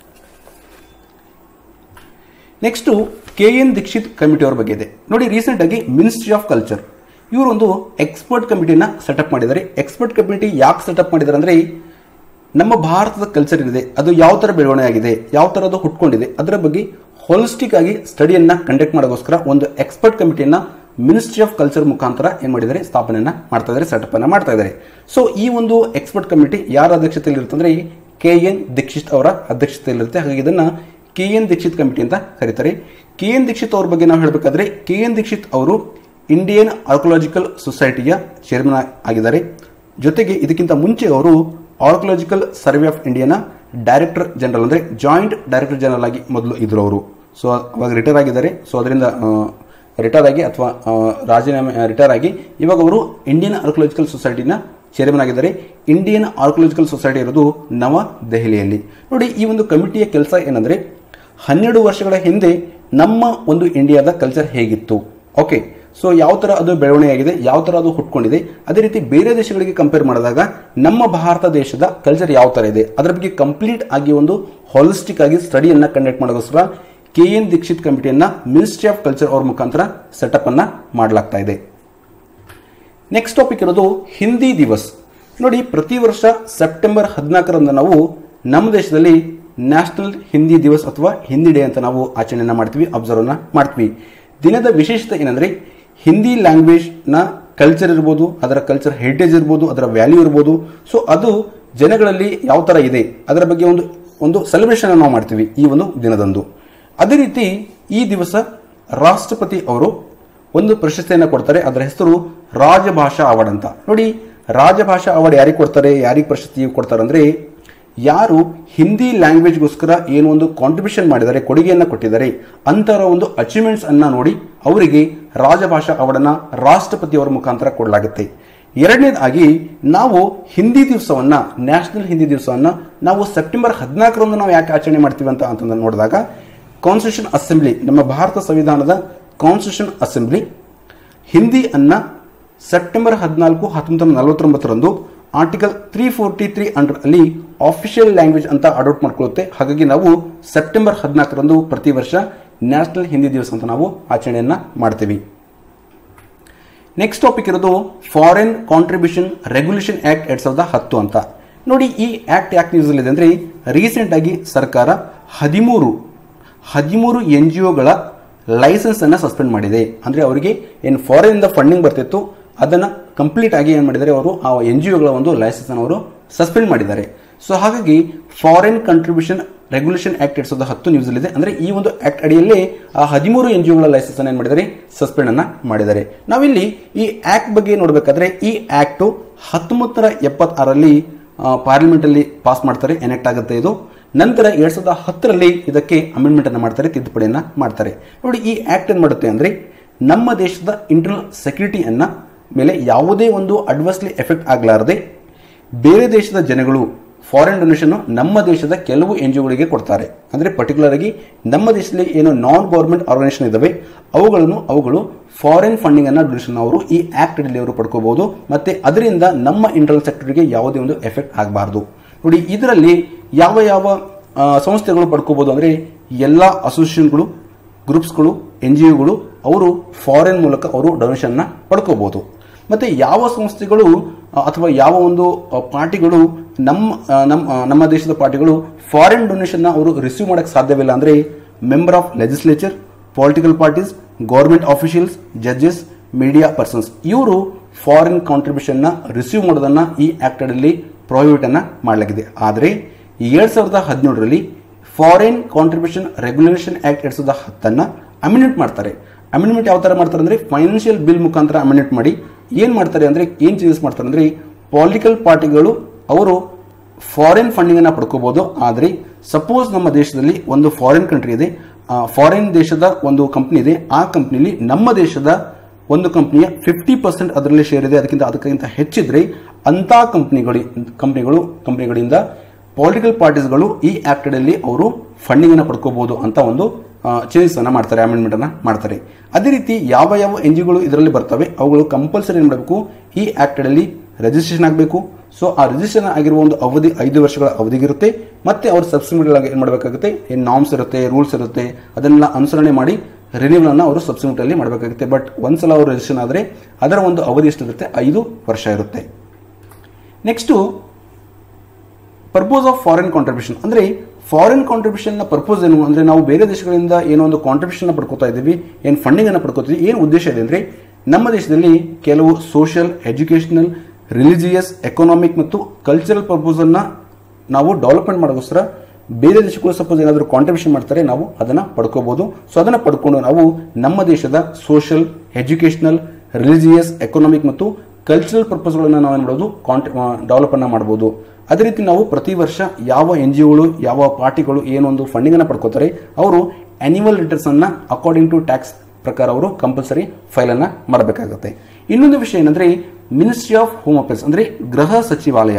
ನೆಕ್ಸ್ಟ್ KN ದೀಕ್ಷಿತ್ ಕಮಿಟಿ ಅವರ ಬಗ್ಗೆ ಇದೆ ನೋಡಿ. ರೀಸೆಂಟ್ ಆಗಿ ಮಿನಿಸ್ಟ್ರಿ ಆಫ್ ಕಲ್ಚರ್ ಇವರು ಒಂದು ಎಕ್ಸ್ಪರ್ಟ್ ಕಮಿಟಿನ ಸೆಟಪ್ ಮಾಡಿದ್ದಾರೆ. ಎಕ್ಸ್ಪರ್ಟ್ ಕಮಿಟಿ ಯಾಕೆ ಸೆಟಪ್ ಮಾಡಿದ್ದಾರೆ ಅಂದ್ರೆ ನಮ್ಮ ಭಾರತದ ಕಲ್ಚರ್ ಇದೆ, ಅದು ಯಾವ ತರ ಬೆಳವಣಿಗೆ ಆಗಿದೆ, ಯಾವ ತರ ಅದು ಹುಟ್ಕೊಂಡಿದೆ, ಅದರ ಬಗ್ಗೆ ಹೋಲಿಸ್ಟಿಕ್ ಆಗಿ ಸ್ಟಡಿಯನ್ನ ಕಂಡಕ್ಟ್ ಮಾಡೋಗೋಸ್ಕರ ಒಂದು ಎಕ್ಸ್ಪರ್ಟ್ ಕಮಿಟಿಯನ್ನ ಮಿನಿಸ್ಟ್ರಿ ಆಫ್ ಕಲ್ಚರ್ ಮುಖಾಂತರ ಏನ್ ಮಾಡಿದ್ದಾರೆ, ಸ್ಥಾಪನೆಯನ್ನ ಮಾಡ್ತಾ ಇದ್ದಾರೆ, ಸೆಟಪ್ ಅನ್ನ ಮಾಡ್ತಾ ಇದ್ದಾರೆ. ಸೊ ಈ ಒಂದು ಎಕ್ಸ್ಪರ್ಟ್ ಕಮಿಟಿ ಯಾರ ಅಧ್ಯಕ್ಷತೆಯಲ್ಲಿ ಇರುತ್ತೆ ಅಂದ್ರೆ KN ದೀಕ್ಷಿತ್ ಅವರ ಅಧ್ಯಕ್ಷತೆಯಲ್ಲಿರುತ್ತೆ. ಹಾಗಾಗಿ ಇದನ್ನ KN ದೀಕ್ಷಿತ್ ಕಮಿಟಿ ಅಂತ ಕರೀತಾರೆ. KN ದೀಕ್ಷಿತ್ ಅವ್ರ ಬಗ್ಗೆ ನಾವು ಹೇಳಬೇಕಾದ್ರೆ KN ದೀಕ್ಷಿತ್ ಅವರು ಇಂಡಿಯನ್ ಆರ್ಕಿಯಾಲಜಿಕಲ್ ಸೊಸೈಟಿಯ ಚೇರ್ಮನ್ ಆಗಿದ್ದಾರೆ. ಜೊತೆಗೆ ಇದಕ್ಕಿಂತ ಮುಂಚೆ ಅವರು ಆರ್ಕಿಯಾಲಜಿಕಲ್ ಸರ್ವೆ ಆಫ್ ಇಂಡಿಯಾನ ಡೈರೆಕ್ಟರ್ ಜನರಲ್ ಅಂದ್ರೆ ಜಾಯಿಂಟ್ ಡೈರೆಕ್ಟರ್ ಜನರಲ್ ಆಗಿ ಮೊದಲು ಇದ್ರು ಅವರು. ಸೊ ಅವಾಗ ರಿಟೈರ್ ಆಗಿದ್ದಾರೆ. ಸೊ ಅದರಿಂದ ರಿಟೈರ್ ಆಗಿ ಅಥವಾ ರಿಟೈರ್ ಆಗಿ ಇವಾಗ ಅವರು ಇಂಡಿಯನ್ ಆರ್ಕಿಯಾಲಜಿಕಲ್ ಸೊಸೈಟಿನ ಚೇರ್ಮನ್ ಆಗಿದ್ದಾರೆ. ಇಂಡಿಯನ್ ಆರ್ಕಿಯಾಲಜಿಕಲ್ ಸೊಸೈಟಿ ಇರೋದು ನವದೆಹಲಿಯಲ್ಲಿ. ನೋಡಿ, ಈ ಒಂದು ಕಮಿಟಿಯ ಕೆಲಸ ಏನಂದ್ರೆ 12 ವರ್ಷಗಳ ಹಿಂದೆ ನಮ್ಮ ಒಂದು ಇಂಡಿಯಾದ ಕಲ್ಚರ್ ಹೇಗಿತ್ತು, ಓಕೆ, ಸೊ ಯಾವ ತರ ಅದು ಬೆಳವಣಿಗೆ ಆಗಿದೆ, ಯಾವ ತರ ಅದು ಹುಟ್ಕೊಂಡಿದೆ, ಅದೇ ರೀತಿ ಬೇರೆ ದೇಶಗಳಿಗೆ ಕಂಪೇರ್ ಮಾಡಿದಾಗ ನಮ್ಮ ಭಾರತ ದೇಶದ ಕಲ್ಚರ್ ಯಾವ ತರ ಇದೆ ಅದರ ಬಗ್ಗೆ ಕಂಪ್ಲೀಟ್ ಆಗಿ ಒಂದು ಹಾಲಿಸ್ಟಿಕ್ ಆಗಿ ಸ್ಟಡಿಯನ್ನ ಕಂಡಕ್ಟ್ ಮಾಡೋಸ್ಕರ KN ದೀಕ್ಷಿತ್ ಕಮಿಟಿಯನ್ನ ಮಿನಿಸ್ಟ್ರಿ ಆಫ್ ಕಲ್ಚರ್ ಅವ್ರ ಮುಖಾಂತರ ಸೆಟಪ್ ಅನ್ನ ಮಾಡಲಾಗ್ತಾ ಇದೆ. ನೆಕ್ಸ್ಟ್ ಟಾಪಿಕ್ ಇರೋದು ಹಿಂದಿ ದಿವಸ್. ನೋಡಿ, ಪ್ರತಿ ವರ್ಷ ಸೆಪ್ಟೆಂಬರ್ 14ರಂದು ನಾವು ನಮ್ಮ ದೇಶದಲ್ಲಿ ನ್ಯಾಷನಲ್ ಹಿಂದಿ ದಿವಸ್ ಅಥವಾ ಹಿಂದಿ ಡೇ ಅಂತ ನಾವು ಆಚರಣೆಯನ್ನ ಮಾಡ್ತೀವಿ, ಅಬ್ಸರ್ವ್ ಮಾಡ್ತೀವಿ. ದಿನದ ವಿಶೇಷತೆ ಏನಂದ್ರೆ ಹಿಂದಿ ಲ್ಯಾಂಗ್ವೇಜ್ ನ ಕಲ್ಚರ್ ಇರ್ಬೋದು, ಅದರ ಕಲ್ಚರ್ ಹೆರಿಟೇಜ್ ಇರ್ಬೋದು, ಅದರ ವ್ಯಾಲ್ಯೂ ಇರ್ಬೋದು. ಸೊ ಅದು ಜನಗಳಲ್ಲಿ ಯಾವ ತರ ಇದೆ ಅದರ ಬಗ್ಗೆ ಒಂದು ಸೆಲೆಬ್ರೇಷನ್ ನಾವು ಮಾಡ್ತೀವಿ ಈ ಒಂದು ದಿನದಂದು. ಅದೇ ರೀತಿ ಈ ದಿವಸ ರಾಷ್ಟ್ರಪತಿ ಅವರು ಒಂದು ಪ್ರಶಸ್ತಿಯನ್ನು ಕೊಡ್ತಾರೆ, ಅದರ ಹೆಸರು ರಾಜಭಾಷಾ ಅವಾರ್ಡ್ ಅಂತ. ನೋಡಿ, ರಾಜಭಾಷಾ ಅವಾರ್ಡ್ ಯಾರಿಗೆ ಕೊಡ್ತಾರೆ, ಯಾರಿಗೆ ಪ್ರಶಸ್ತಿ ಕೊಡ್ತಾರೆ ಅಂದ್ರೆ ಯಾರು ಹಿಂದಿ ಲ್ಯಾಂಗ್ವೇಜ್ಗೋಸ್ಕರ ಏನು ಒಂದು ಕಾಂಟ್ರಿಬ್ಯೂಷನ್ ಮಾಡಿದ್ದಾರೆ, ಕೊಡುಗೆಯನ್ನು ಕೊಟ್ಟಿದ್ದಾರೆ ಅಂತರ ಒಂದು ಅಚೀವ್ಮೆಂಟ್ಸ್ ಅನ್ನ ನೋಡಿ ಅವರಿಗೆ ರಾಜಭಾಷಾ ಅವಾರ್ಡ್ ಅನ್ನ ರಾಷ್ಟ್ರಪತಿಯವರ ಮುಖಾಂತರ ಕೊಡಲಾಗುತ್ತೆ. ಎರಡನೇದಾಗಿ ನಾವು ಹಿಂದಿ ದಿವಸವನ್ನ, ನ್ಯಾಷನಲ್ ಹಿಂದಿ ದಿವಸವನ್ನ ನಾವು ಸೆಪ್ಟೆಂಬರ್ 14ರಂದು ನಾವು ಯಾಕೆ ಆಚರಣೆ ಮಾಡ್ತೀವಿ ಅಂತ ನೋಡಿದಾಗ ಕಾನ್ಸ್ಟಿಟ್ಯೂಷನ್ ಅಸೆಂಬ್ಲಿ, ನಮ್ಮ ಭಾರತ ಸಂವಿಧಾನದ ಕಾನ್ಸ್ಟಿಟ್ಯೂಷನ್ ಅಸೆಂಬ್ಲಿ ಹಿಂದಿ ಅನ್ನ ಸೆಪ್ಟೆಂಬರ್ 14, 1949ರಂದು ಆರ್ಟಿಕಲ್ 343 ಅಂಡರ್ ಅಲ್ಲಿ ಆಫಿಷಿಯಲ್ ಲ್ಯಾಂಗ್ವೇಜ್ ಅಂತ ಅಡಾಪ್ಟ್ ಮಾಡ್ಕೊಳ್ಳುತ್ತೆ. ಹಾಗಾಗಿ ನಾವು ಸೆಪ್ಟೆಂಬರ್ 14ರಂದು ಪ್ರತಿ ವರ್ಷ ನ್ಯಾಷನಲ್ ಹಿಂದಿ ದಿವಸ ಅಂತ ನಾವು ಆಚರಣೆಯನ್ನ ಮಾಡ್ತೀವಿ. ನೆಕ್ಸ್ಟ್ ಟಾಪಿಕ್ ಇರೋದು ಫಾರಿನ್ ಕಾಂಟ್ರಿಬ್ಯೂಷನ್ ರೆಗ್ಯುಲೇಷನ್ ಆಕ್ಟ್ 2010 ಅಂತ. ನೋಡಿ, ಈ ಆಕ್ಟ್ ಯಾಕೆ ನ್ಯೂಸ್ ಇದೆ ಅಂದ್ರೆ ರೀಸೆಂಟ್ ಆಗಿ ಸರ್ಕಾರ 13 NGOಗಳ ಲೈಸೆನ್ಸ್ ಅನ್ನ ಸಸ್ಪೆಂಡ್ ಮಾಡಿದೆ. ಅಂದ್ರೆ ಅವರಿಗೆ ಏನು ಫಾರಿನ್ ಇಂದ ಫಂಡಿಂಗ್ ಬರ್ತಿತ್ತು ಅದನ್ನ ಕಂಪ್ಲೀಟ್ ಆಗಿ ಏನ್ ಮಾಡಿದ್ದಾರೆ, ಅವರು ಆ NGOಗಳ ಒಂದು ಲೈಸೆನ್ಸ್ ಅನ್ನು ಅವರು ಸಸ್ಪೆಂಡ್ ಮಾಡಿದ್ದಾರೆ. ಸೊ ಹಾಗಾಗಿ foreign contribution regulation act 2010 news ಇದೆ. ಅಂದ್ರೆ ಈ ಒಂದು ಆಕ್ಟ್ ಅಡಿಯಲ್ಲಿ ಆ 13 NGOಗಳ ಲೈಸೆನ್ಸ್ ಅನ್ನು ಏನ್ ಮಾಡಿದ್ದಾರೆ, ಸಸ್ಪೆಂಡ್ ಅನ್ನ ಮಾಡಿದ್ದಾರೆ. ನಾವಿಲ್ಲಿ ಈ ಆಕ್ಟ್ ಬಗ್ಗೆ ನೋಡಬೇಕಾದ್ರೆ ಈ ಆಕ್ಟ್ 1976ರಲ್ಲಿ ಪಾರ್ಲಿಮೆಂಟ್ ಅಲ್ಲಿ ಪಾಸ್ ಮಾಡ್ತಾರೆ, ಎನೆಕ್ಟ್ ಆಗುತ್ತೆ ಇದು. ನಂತರ 2010ರಲ್ಲಿ ಇದಕ್ಕೆ ಅಮೆಂಡ್ಮೆಂಟ್ ಅನ್ನ ಮಾಡ್ತಾರೆ, ತಿದ್ದುಪಡಿಯನ್ನ ಮಾಡ್ತಾರೆ. ನೋಡಿ, ಈ ಆಕ್ಟ್ ಏನ್ ಮಾಡುತ್ತೆ ಅಂದ್ರೆ ನಮ್ಮ ದೇಶದ ಇಂಟರ್ನಲ್ ಸೆಕ್ಯೂರಿಟಿ ಅನ್ನ ಮೇಲೆ ಯಾವುದೇ ಒಂದು ಅಡ್ವರ್ಸ್ಲಿ ಎಫೆಕ್ಟ್ ಆಗಲಾರದೆ ಬೇರೆ ದೇಶದ ಜನಗಳು ಫಾರಿನ್ ಡೊನೇಷನ್ ನಮ್ಮ ದೇಶದ ಕೆಲವು NGOಗಳಿಗೆ ಕೊಡ್ತಾರೆ. ಅಂದ್ರೆ ಪರ್ಟಿಕ್ಯುಲರ್ ಆಗಿ ನಮ್ಮ ದೇಶದಲ್ಲಿ ಏನು ನಾನ್ ಗವರ್ಮೆಂಟ್ ಆರ್ಗನೈಸೇಷನ್ ಇದಾವೆ ಅವುಗಳು ಫಾರಿನ್ ಫಂಡಿಂಗ್ ಅನ್ನ ಡೊನೇಷನ್ ಅವರು ಈ ಆಕ್ಟ್ ಅಡಿಯಲ್ಲಿ ಅವರು ಪಡ್ಕೋಬಹುದು. ಮತ್ತೆ ಅದರಿಂದ ನಮ್ಮ ಇಂಟರ್ನಲ್ ಸೆಕ್ಯೂರಿಟಿಗೆ ಯಾವುದೇ ಒಂದು ಎಫೆಕ್ಟ್ ಆಗಬಾರದು. ನೋಡಿ, ಇದರಲ್ಲಿ ಯಾವ ಯಾವ ಸಂಸ್ಥೆಗಳು ಪಡ್ಕೋಬಹುದು ಅಂದ್ರೆ ಎಲ್ಲಾ ಅಸೋಸಿಯೇಷನ್ಗಳು, ಗ್ರೂಪ್ಸ್ಗಳು, NGOಗಳು ಅವರು ಫಾರಿನ್ ಮೂಲಕ ಅವರು ಡೊನೇಷನ್ ನ ಪಡ್ಕೋಬಹುದು. ಮತ್ತೆ ಯಾವ ಸಂಸ್ಥೆಗಳು ಅಥವಾ ಯಾವ ಒಂದು ಪಾರ್ಟಿಗಳು ನಮ್ಮ ದೇಶದ ಪಾರ್ಟಿಗಳು ಫಾರಿನ್ ಡೊನೇಷನ್ ನ ಅವರು ರಿಸೀವ್ ಮಾಡಕ್ಕೆ ಸಾಧ್ಯವಿಲ್ಲ ಅಂದ್ರೆ member of legislature, political parties, government officials, judges, media persons ಇವರು ಫಾರಿನ್ ಕಾಂಟ್ರಿಬ್ಯೂಷನ್ ನ ರಿಸೀವ್ ಮಾಡೋದನ್ನ ಈ ಆಕ್ಟ್ ಅಡಿಯಲ್ಲಿ ಪ್ರೊಹಿಬಿಟ್ ಅನ್ನ ಮಾಡಲಾಗಿದೆ. ಆದರೆ 2017ರಲ್ಲಿ foreign contribution regulation act 2010 amendment ಮಾಡ್ತಾರೆ. ಅಮೆಂಡ್ಮೆಂಟ್ ಯಾವ ತರ ಮಾಡ್ತಾರೆ ಅಂದ್ರೆ ಫೈನಾನ್ಷಿಯಲ್ ಬಿಲ್ ಮುಖಾಂತರ ಅಮೆಂಡ್ಮೆಂಟ್ ಮಾಡಿ ಏನ್ ಮಾಡ್ತಾರೆ ಅಂದ್ರೆ ಏನ್ ಚೇಂಜಸ್ ಮಾಡ್ತಾರೆ ಅಂದ್ರೆ ಪೊಲಿಟಿಕಲ್ ಪಾರ್ಟಿಗಳು ಅವರು ಫಾರಿನ್ ಫಂಡಿಂಗ್ ಅನ್ನ ಪಡ್ಕೋಬಹುದು. ಆದ್ರೆ ಸಪೋಸ್ ನಮ್ಮ ದೇಶದಲ್ಲಿ ಒಂದು ಫಾರಿನ್ ಕಂಟ್ರಿ ಇದೆ, ಫಾರಿನ್ ದೇಶದ ಒಂದು ಕಂಪನಿ ಇದೆ, ಆ ಕಂಪನಿಲಿ ನಮ್ಮ ದೇಶದ ಒಂದು ಕಂಪನಿಯ 50% ಅದರಲ್ಲಿ ಶೇರ್ ಇದೆ, ಅದಕ್ಕಿಂತ ಹೆಚ್ಚಿದ್ರೆ ಅಂತ ಕಂಪನಿಗಳಿಂದ ಪೊಲಿಟಿಕಲ್ ಪಾರ್ಟೀಸ್ಗಳು ಈ ಆಕ್ಟ್ ಅಡಿಯಲ್ಲಿ ಅವರು ಫಂಡಿಂಗ್ ಅನ್ನು ಪಡ್ಕೋಬಹುದು ಅಂತ ಒಂದು ಚೇಂಜಸ್ ಅನ್ನ ಮಾಡ್ತಾರೆ, ಅಮೆಂಡ್ಮೆಂಟ್ ಅನ್ನ ಮಾಡ್ತಾರೆ. ಅದೇ ರೀತಿ ಯಾವ ಯಾವ NGOಗಳು ಇದರಲ್ಲಿ ಬರ್ತವೆ ಅವುಗಳು ಕಂಪಲ್ಸರಿ ಏನ್ ಮಾಡಬೇಕು, ಈ ಆಕ್ಟ್ ಅಡಿಯಲ್ಲಿ ರಿಜಿಸ್ಟ್ರೇಷನ್ ಆಗಬೇಕು. ಸೊ ಆ ರಿಜಿಸ್ಟ್ರೇಷನ್ ಆಗಿರುವ ಒಂದು ಅವಧಿ 5 ವರ್ಷಗಳ ಅವಧಿಗಿರುತ್ತೆ. ಮತ್ತೆ ಅವ್ರ ಸಬ್ಸಿಡಿಗಳು ಏನ್ ಮಾಡಬೇಕಾಗುತ್ತೆ, ಏನ್ ನಾರ್ಮ್ಸ್ ಇರುತ್ತೆ, ರೂಲ್ಸ್ ಇರುತ್ತೆ, ಅದನ್ನೆಲ್ಲ ಅನುಸರಣೆ ಮಾಡಿ ರಿನ್ಯೂವಲ್ ಅನ್ನ ಅವರು ಸಬ್ಸಿಡಿಟ್ ಅಲ್ಲಿ ಮಾಡಬೇಕಾಗುತ್ತೆ. ಬಟ್ ಒಂದ್ಸಲ ಅವರು ರಿಜಿಸ್ಟ್ರೇಷನ್ ಆದ್ರೆ ಅದರ ಒಂದು ಅವಧಿ ಎಷ್ಟಿರುತ್ತೆ, 5 ವರ್ಷ ಇರುತ್ತೆ. Next purpose of foreign contribution ಅಂದ್ರೆ ಫಾರಿನ್ ಕಾಂಟ್ರಿಬ್ಯೂಷನ್ ನ ಪರ್ಪೋಸ್ ಏನು ಅಂದ್ರೆ ನಾವು ಬೇರೆ ದೇಶಗಳಿಂದ ಏನೋ ಒಂದು ಕಾಂಟ್ರಿಬ್ಯೂಷನ್ ಪಡ್ಕೋತಾ ಇದ್ದೀವಿ, ಏನು ಫಂಡಿಂಗ್ ಅನ್ನ ಪಡ್ಕೋತೀವಿ, ಏನು ಉದ್ದೇಶ ಇದೆ ಅಂದ್ರೆ ನಮ್ಮ ದೇಶದಲ್ಲಿ ಕೆಲವು ಸೋಷಿಯಲ್, ಎಜುಕೇಶನಲ್, ರಿಲಿಜಿಯಸ್, ಎಕನಾಮಿಕ್ ಮತ್ತು ಕಲ್ಚರಲ್ ಪರ್ಪೋಸ್ ಅನ್ನ ನಾವು ಡೆವಲಪ್ಮೆಂಟ್ ಮಾಡೋಸ್ಕರ ಬೇರೆ ದೇಶಗಳು ಸಪೋಸ್ ಏನಾದರೂ ಕಾಂಟ್ರಿಬ್ಯೂಷನ್ ಮಾಡ್ತಾರೆ ನಾವು ಅದನ್ನ ಪಡ್ಕೋಬಹುದು. ಸೊ ಅದನ್ನ ಪಡ್ಕೊಂಡು ನಾವು ನಮ್ಮ ದೇಶದ ಸೋಷಿಯಲ್, ಎಜುಕೇಶನಲ್, ರಿಲಿಜಿಯಸ್, ಎಕನಾಮಿಕ್ ಮತ್ತು ಕಲ್ಚರಲ್ ಪರ್ಪಸ್ಗಳನ್ನ ನಾವು ಏನು ಮಾಡೋದು, ಡೆವಲಪ್ ಅನ್ನ ಮಾಡಬಹುದು. ಅದೇ ರೀತಿ ನಾವು ಪ್ರತಿ ವರ್ಷ ಯಾವ NGOಗಳು, ಯಾವ ಪಾರ್ಟಿಗಳು ಏನೊಂದು ಫಂಡಿಂಗ್ ಅನ್ನ ಪಡ್ಕೋತಾರೆ ಅವರು ಆನ್ಯುವಲ್ ರಿಟರ್ನ್ಸ್ ಅನ್ನ ಅಕಾರ್ಡಿಂಗ್ ಟು ಟ್ಯಾಕ್ಸ್ ಪ್ರಕಾರ ಅವರು ಕಂಪಲ್ಸರಿ ಫೈಲ್ ಅನ್ನ ಮಾಡಬೇಕಾಗುತ್ತೆ. ಇನ್ನೊಂದು ವಿಷಯ ಏನಂದ್ರೆ ಮಿನಿಸ್ಟ್ರಿ ಆಫ್ ಹೋಮ್ ಅಫೇರ್ಸ್ ಅಂದ್ರೆ ಗೃಹ ಸಚಿವಾಲಯ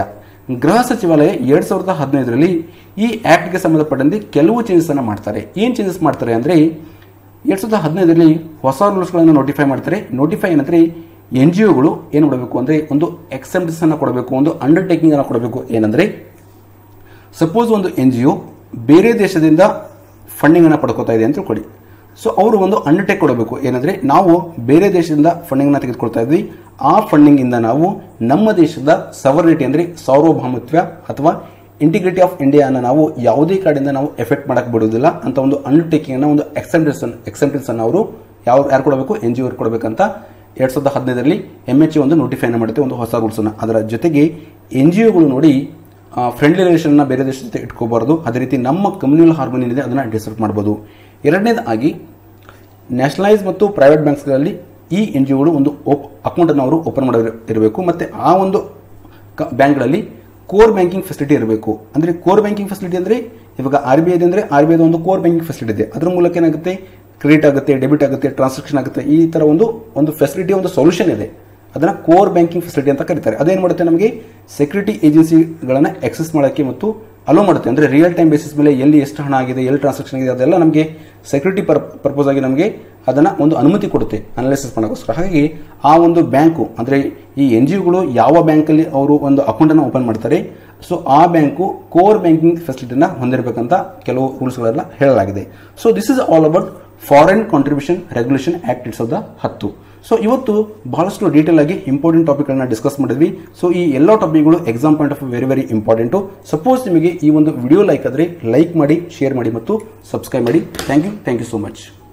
2015ರಲ್ಲಿ ಈ ಆಕ್ಟ್ಗೆ ಸಂಬಂಧಪಟ್ಟಂತೆ ಕೆಲವು ಚೇಂಜಸ್ ಅನ್ನ ಮಾಡ್ತಾರೆ. ಏನ್ ಚೇಂಜಸ್ ಮಾಡ್ತಾರೆ ಅಂದ್ರೆ 2015ರಲ್ಲಿ ಹೊಸ ರೂಲ್ಸ್ಗಳನ್ನು ನೋಟಿಫೈ ಮಾಡ್ತಾರೆ. ನೋಟಿಫೈ ಏನಂದರೆ NGOಗಳು ಏನು ಮಾಡಬೇಕು ಅಂದರೆ ಒಂದು ಎಕ್ಸೆಪ್ಟೆನ್ಸನ್ನು ಕೊಡಬೇಕು, ಒಂದು ಅಂಡರ್ಟೇಕಿಂಗನ್ನು ಕೊಡಬೇಕು. ಏನಂದರೆ ಸಪೋಸ್ ಒಂದು NGO ಬೇರೆ ದೇಶದಿಂದ ಫಂಡಿಂಗನ್ನು ಪಡ್ಕೋತಾ ಇದೆ ಅಂತ ತಿಳ್ಕೊಳ್ಳಿ. ಸೊ ಅವರು ಒಂದು ಅಂಡರ್ಟೇಕ್ ಕೊಡಬೇಕು. ಏನಂದರೆ ನಾವು ಬೇರೆ ದೇಶದಿಂದ ಫಂಡಿಂಗನ್ನು ತೆಗೆದುಕೊಳ್ತಾ ಇದ್ವಿ, ಆ ಫಂಡಿಂಗಿಂದ ನಾವು ನಮ್ಮ ದೇಶದ ಸವರ್ನಿಟಿ ಅಂದರೆ ಸಾರ್ವಭೌಮತ್ವ ಅಥವಾ ಇಂಟಿಗ್ರಿಟಿ ಆಫ್ ಇಂಡಿಯಾನ ನಾವು ಯಾವುದೇ ಕಡೆಯಿಂದ ನಾವು ಎಫೆಕ್ಟ್ ಮಾಡಕ್ಕೆ ಬಿಡೋದಿಲ್ಲ ಅಂತ ಒಂದು ಅಂಡರ್ಟೇಕಿಂಗನ್ನು, ಒಂದು ಎಕ್ಸೆಪ್ಟೆನ್ಸನ್ನು ಅವರು ಯಾರು ಕೊಡಬೇಕು, NGO ಕೊಡಬೇಕಂತ 2015ರಲ್ಲಿ MHA ಒಂದು ನೋಟಿಫೈನ ಮಾಡುತ್ತೆ, ಒಂದು ಹೊಸ ರೂಲ್ಸನ್ನು. ಅದರ ಜೊತೆಗೆ NGOಗಳು ನೋಡಿ ಫ್ರೆಂಡ್ಲಿ ರಿಲೇಷನ್ನ ಬೇರೆ ದೇಶದ ಜೊತೆ ಇಟ್ಕೋಬಾರ್ದು, ಅದೇ ರೀತಿ ನಮ್ಮ ಕಮ್ಯುನಲ್ ಹಾರ್ಮೋನಿ ಏನಿದೆ ಅದನ್ನು ಡಿಸ್ಟರ್ಬ್ ಮಾಡ್ಬೋದು. ಎರಡನೇದಾಗಿ ನ್ಯಾಷನಲೈಸ್ ಮತ್ತು ಪ್ರೈವೇಟ್ ಬ್ಯಾಂಕ್ಸ್ಗಳಲ್ಲಿ ಈ NGOಗಳು ಒಂದು ಅಕೌಂಟನ್ನು ಅವರು ಓಪನ್ ಮಾಡಿರಬೇಕು. ಮತ್ತು ಆ ಒಂದು ಬ್ಯಾಂಕ್ಗಳಲ್ಲಿ ಕೋರ್ ಬ್ಯಾಂಕಿಂಗ್ ಫೆಸಿಲಿಟಿ ಇರಬೇಕು. ಅಂದರೆ ಕೋರ್ ಬ್ಯಾಂಕಿಂಗ್ ಫೆಸಿಲಿಟಿ ಅಂದರೆ ಇವಾಗ RBI ಇದೆ ಅಂದರೆ RBIದ ಒಂದು ಕೋರ್ ಬ್ಯಾಂಕಿಂಗ್ ಫೆಸಿಲಿಟಿ ಇದೆ. ಅದರ ಮೂಲಕ ಏನಾಗುತ್ತೆ, ಕ್ರೆಡಿಟ್ ಆಗುತ್ತೆ, ಡೆಬಿಟ್ ಆಗುತ್ತೆ, ಟ್ರಾನ್ಸಾಕ್ಷನ್ ಆಗುತ್ತೆ. ಈ ಥರ ಒಂದು ಫೆಸಿಲಿಟಿ, ಒಂದು ಸೊಲ್ಯೂಷನ್ ಇದೆ. ಅದನ್ನು ಕೋರ್ ಬ್ಯಾಂಕಿಂಗ್ ಫೆಸಿಲಿಟಿ ಅಂತ ಕರೀತಾರೆ. ಅದೇನು ಮಾಡುತ್ತೆ, ನಮಗೆ ಸೆಕ್ಯೂರಿಟಿ ಏಜೆನ್ಸಿಗಳನ್ನು ಆಕ್ಸೆಸ್ ಮಾಡೋಕ್ಕೆ ಮತ್ತು ಅಲೋ ಮಾಡುತ್ತೆ. ಅಂದರೆ ರಿಯಲ್ ಟೈಮ್ ಬೇಸಿಸ್ ಮೇಲೆ ಎಲ್ಲಿ ಎಷ್ಟು ಹಣ ಆಗಿದೆ, ಎಲ್ಲಿ ಟ್ರಾನ್ಸಾಕ್ಷನ್ ಆಗಿದೆ, ಅದೆಲ್ಲ ನಮಗೆ ಸೆಕ್ಯೂರಿಟಿ ಪರ್ಪಸ್ ಆಗಿ ನಮಗೆ ಅದನ್ನು ಒಂದು ಅನುಮತಿ ಕೊಡುತ್ತೆ ಅನಾಲಿಸಿಸ್ ಮಾಡೋಕ್ಕೋಸ್ಕರ. ಹಾಗಾಗಿ ಆ ಒಂದು ಬ್ಯಾಂಕು ಅಂದರೆ ಈ NGOಗಳು ಯಾವ ಬ್ಯಾಂಕಲ್ಲಿ ಅವರು ಒಂದು ಅಕೌಂಟನ್ನು ಓಪನ್ ಮಾಡ್ತಾರೆ, ಸೊ ಆ ಬ್ಯಾಂಕು ಕೋರ್ ಬ್ಯಾಂಕಿಂಗ್ ಫೆಸಿಲಿಟಿನ ಹೊಂದಿರಬೇಕಂತ ಕೆಲವು ರೂಲ್ಸ್ಗಳೆಲ್ಲ ಹೇಳಲಾಗಿದೆ. So this is all about foreign contribution regulation act 2010. So ಇವತ್ತು ಬಹಳಷ್ಟು ಡೀಟೇಲ್ ಆಗಿ ಇಂಪಾರ್ಟೆಂಟ್ ಟಾಪಿಕ್ಗಳನ್ನ ಡಿಸ್ಕಸ್ ಮಾಡಿದ್ವಿ. ಸೊ ಈ ಎಲ್ಲ ಟಾಪಿಕ್ಗಳು exam point of very very important. Suppose ನಿಮಗೆ ಈ ಒಂದು ವಿಡಿಯೋ ಲೈಕ್ ಆದರೆ ಲೈಕ್ ಮಾಡಿ, ಶೇರ್ ಮಾಡಿ ಮತ್ತು ಸಬ್ಸ್ಕ್ರೈಬ್ ಮಾಡಿ. Thank you so much.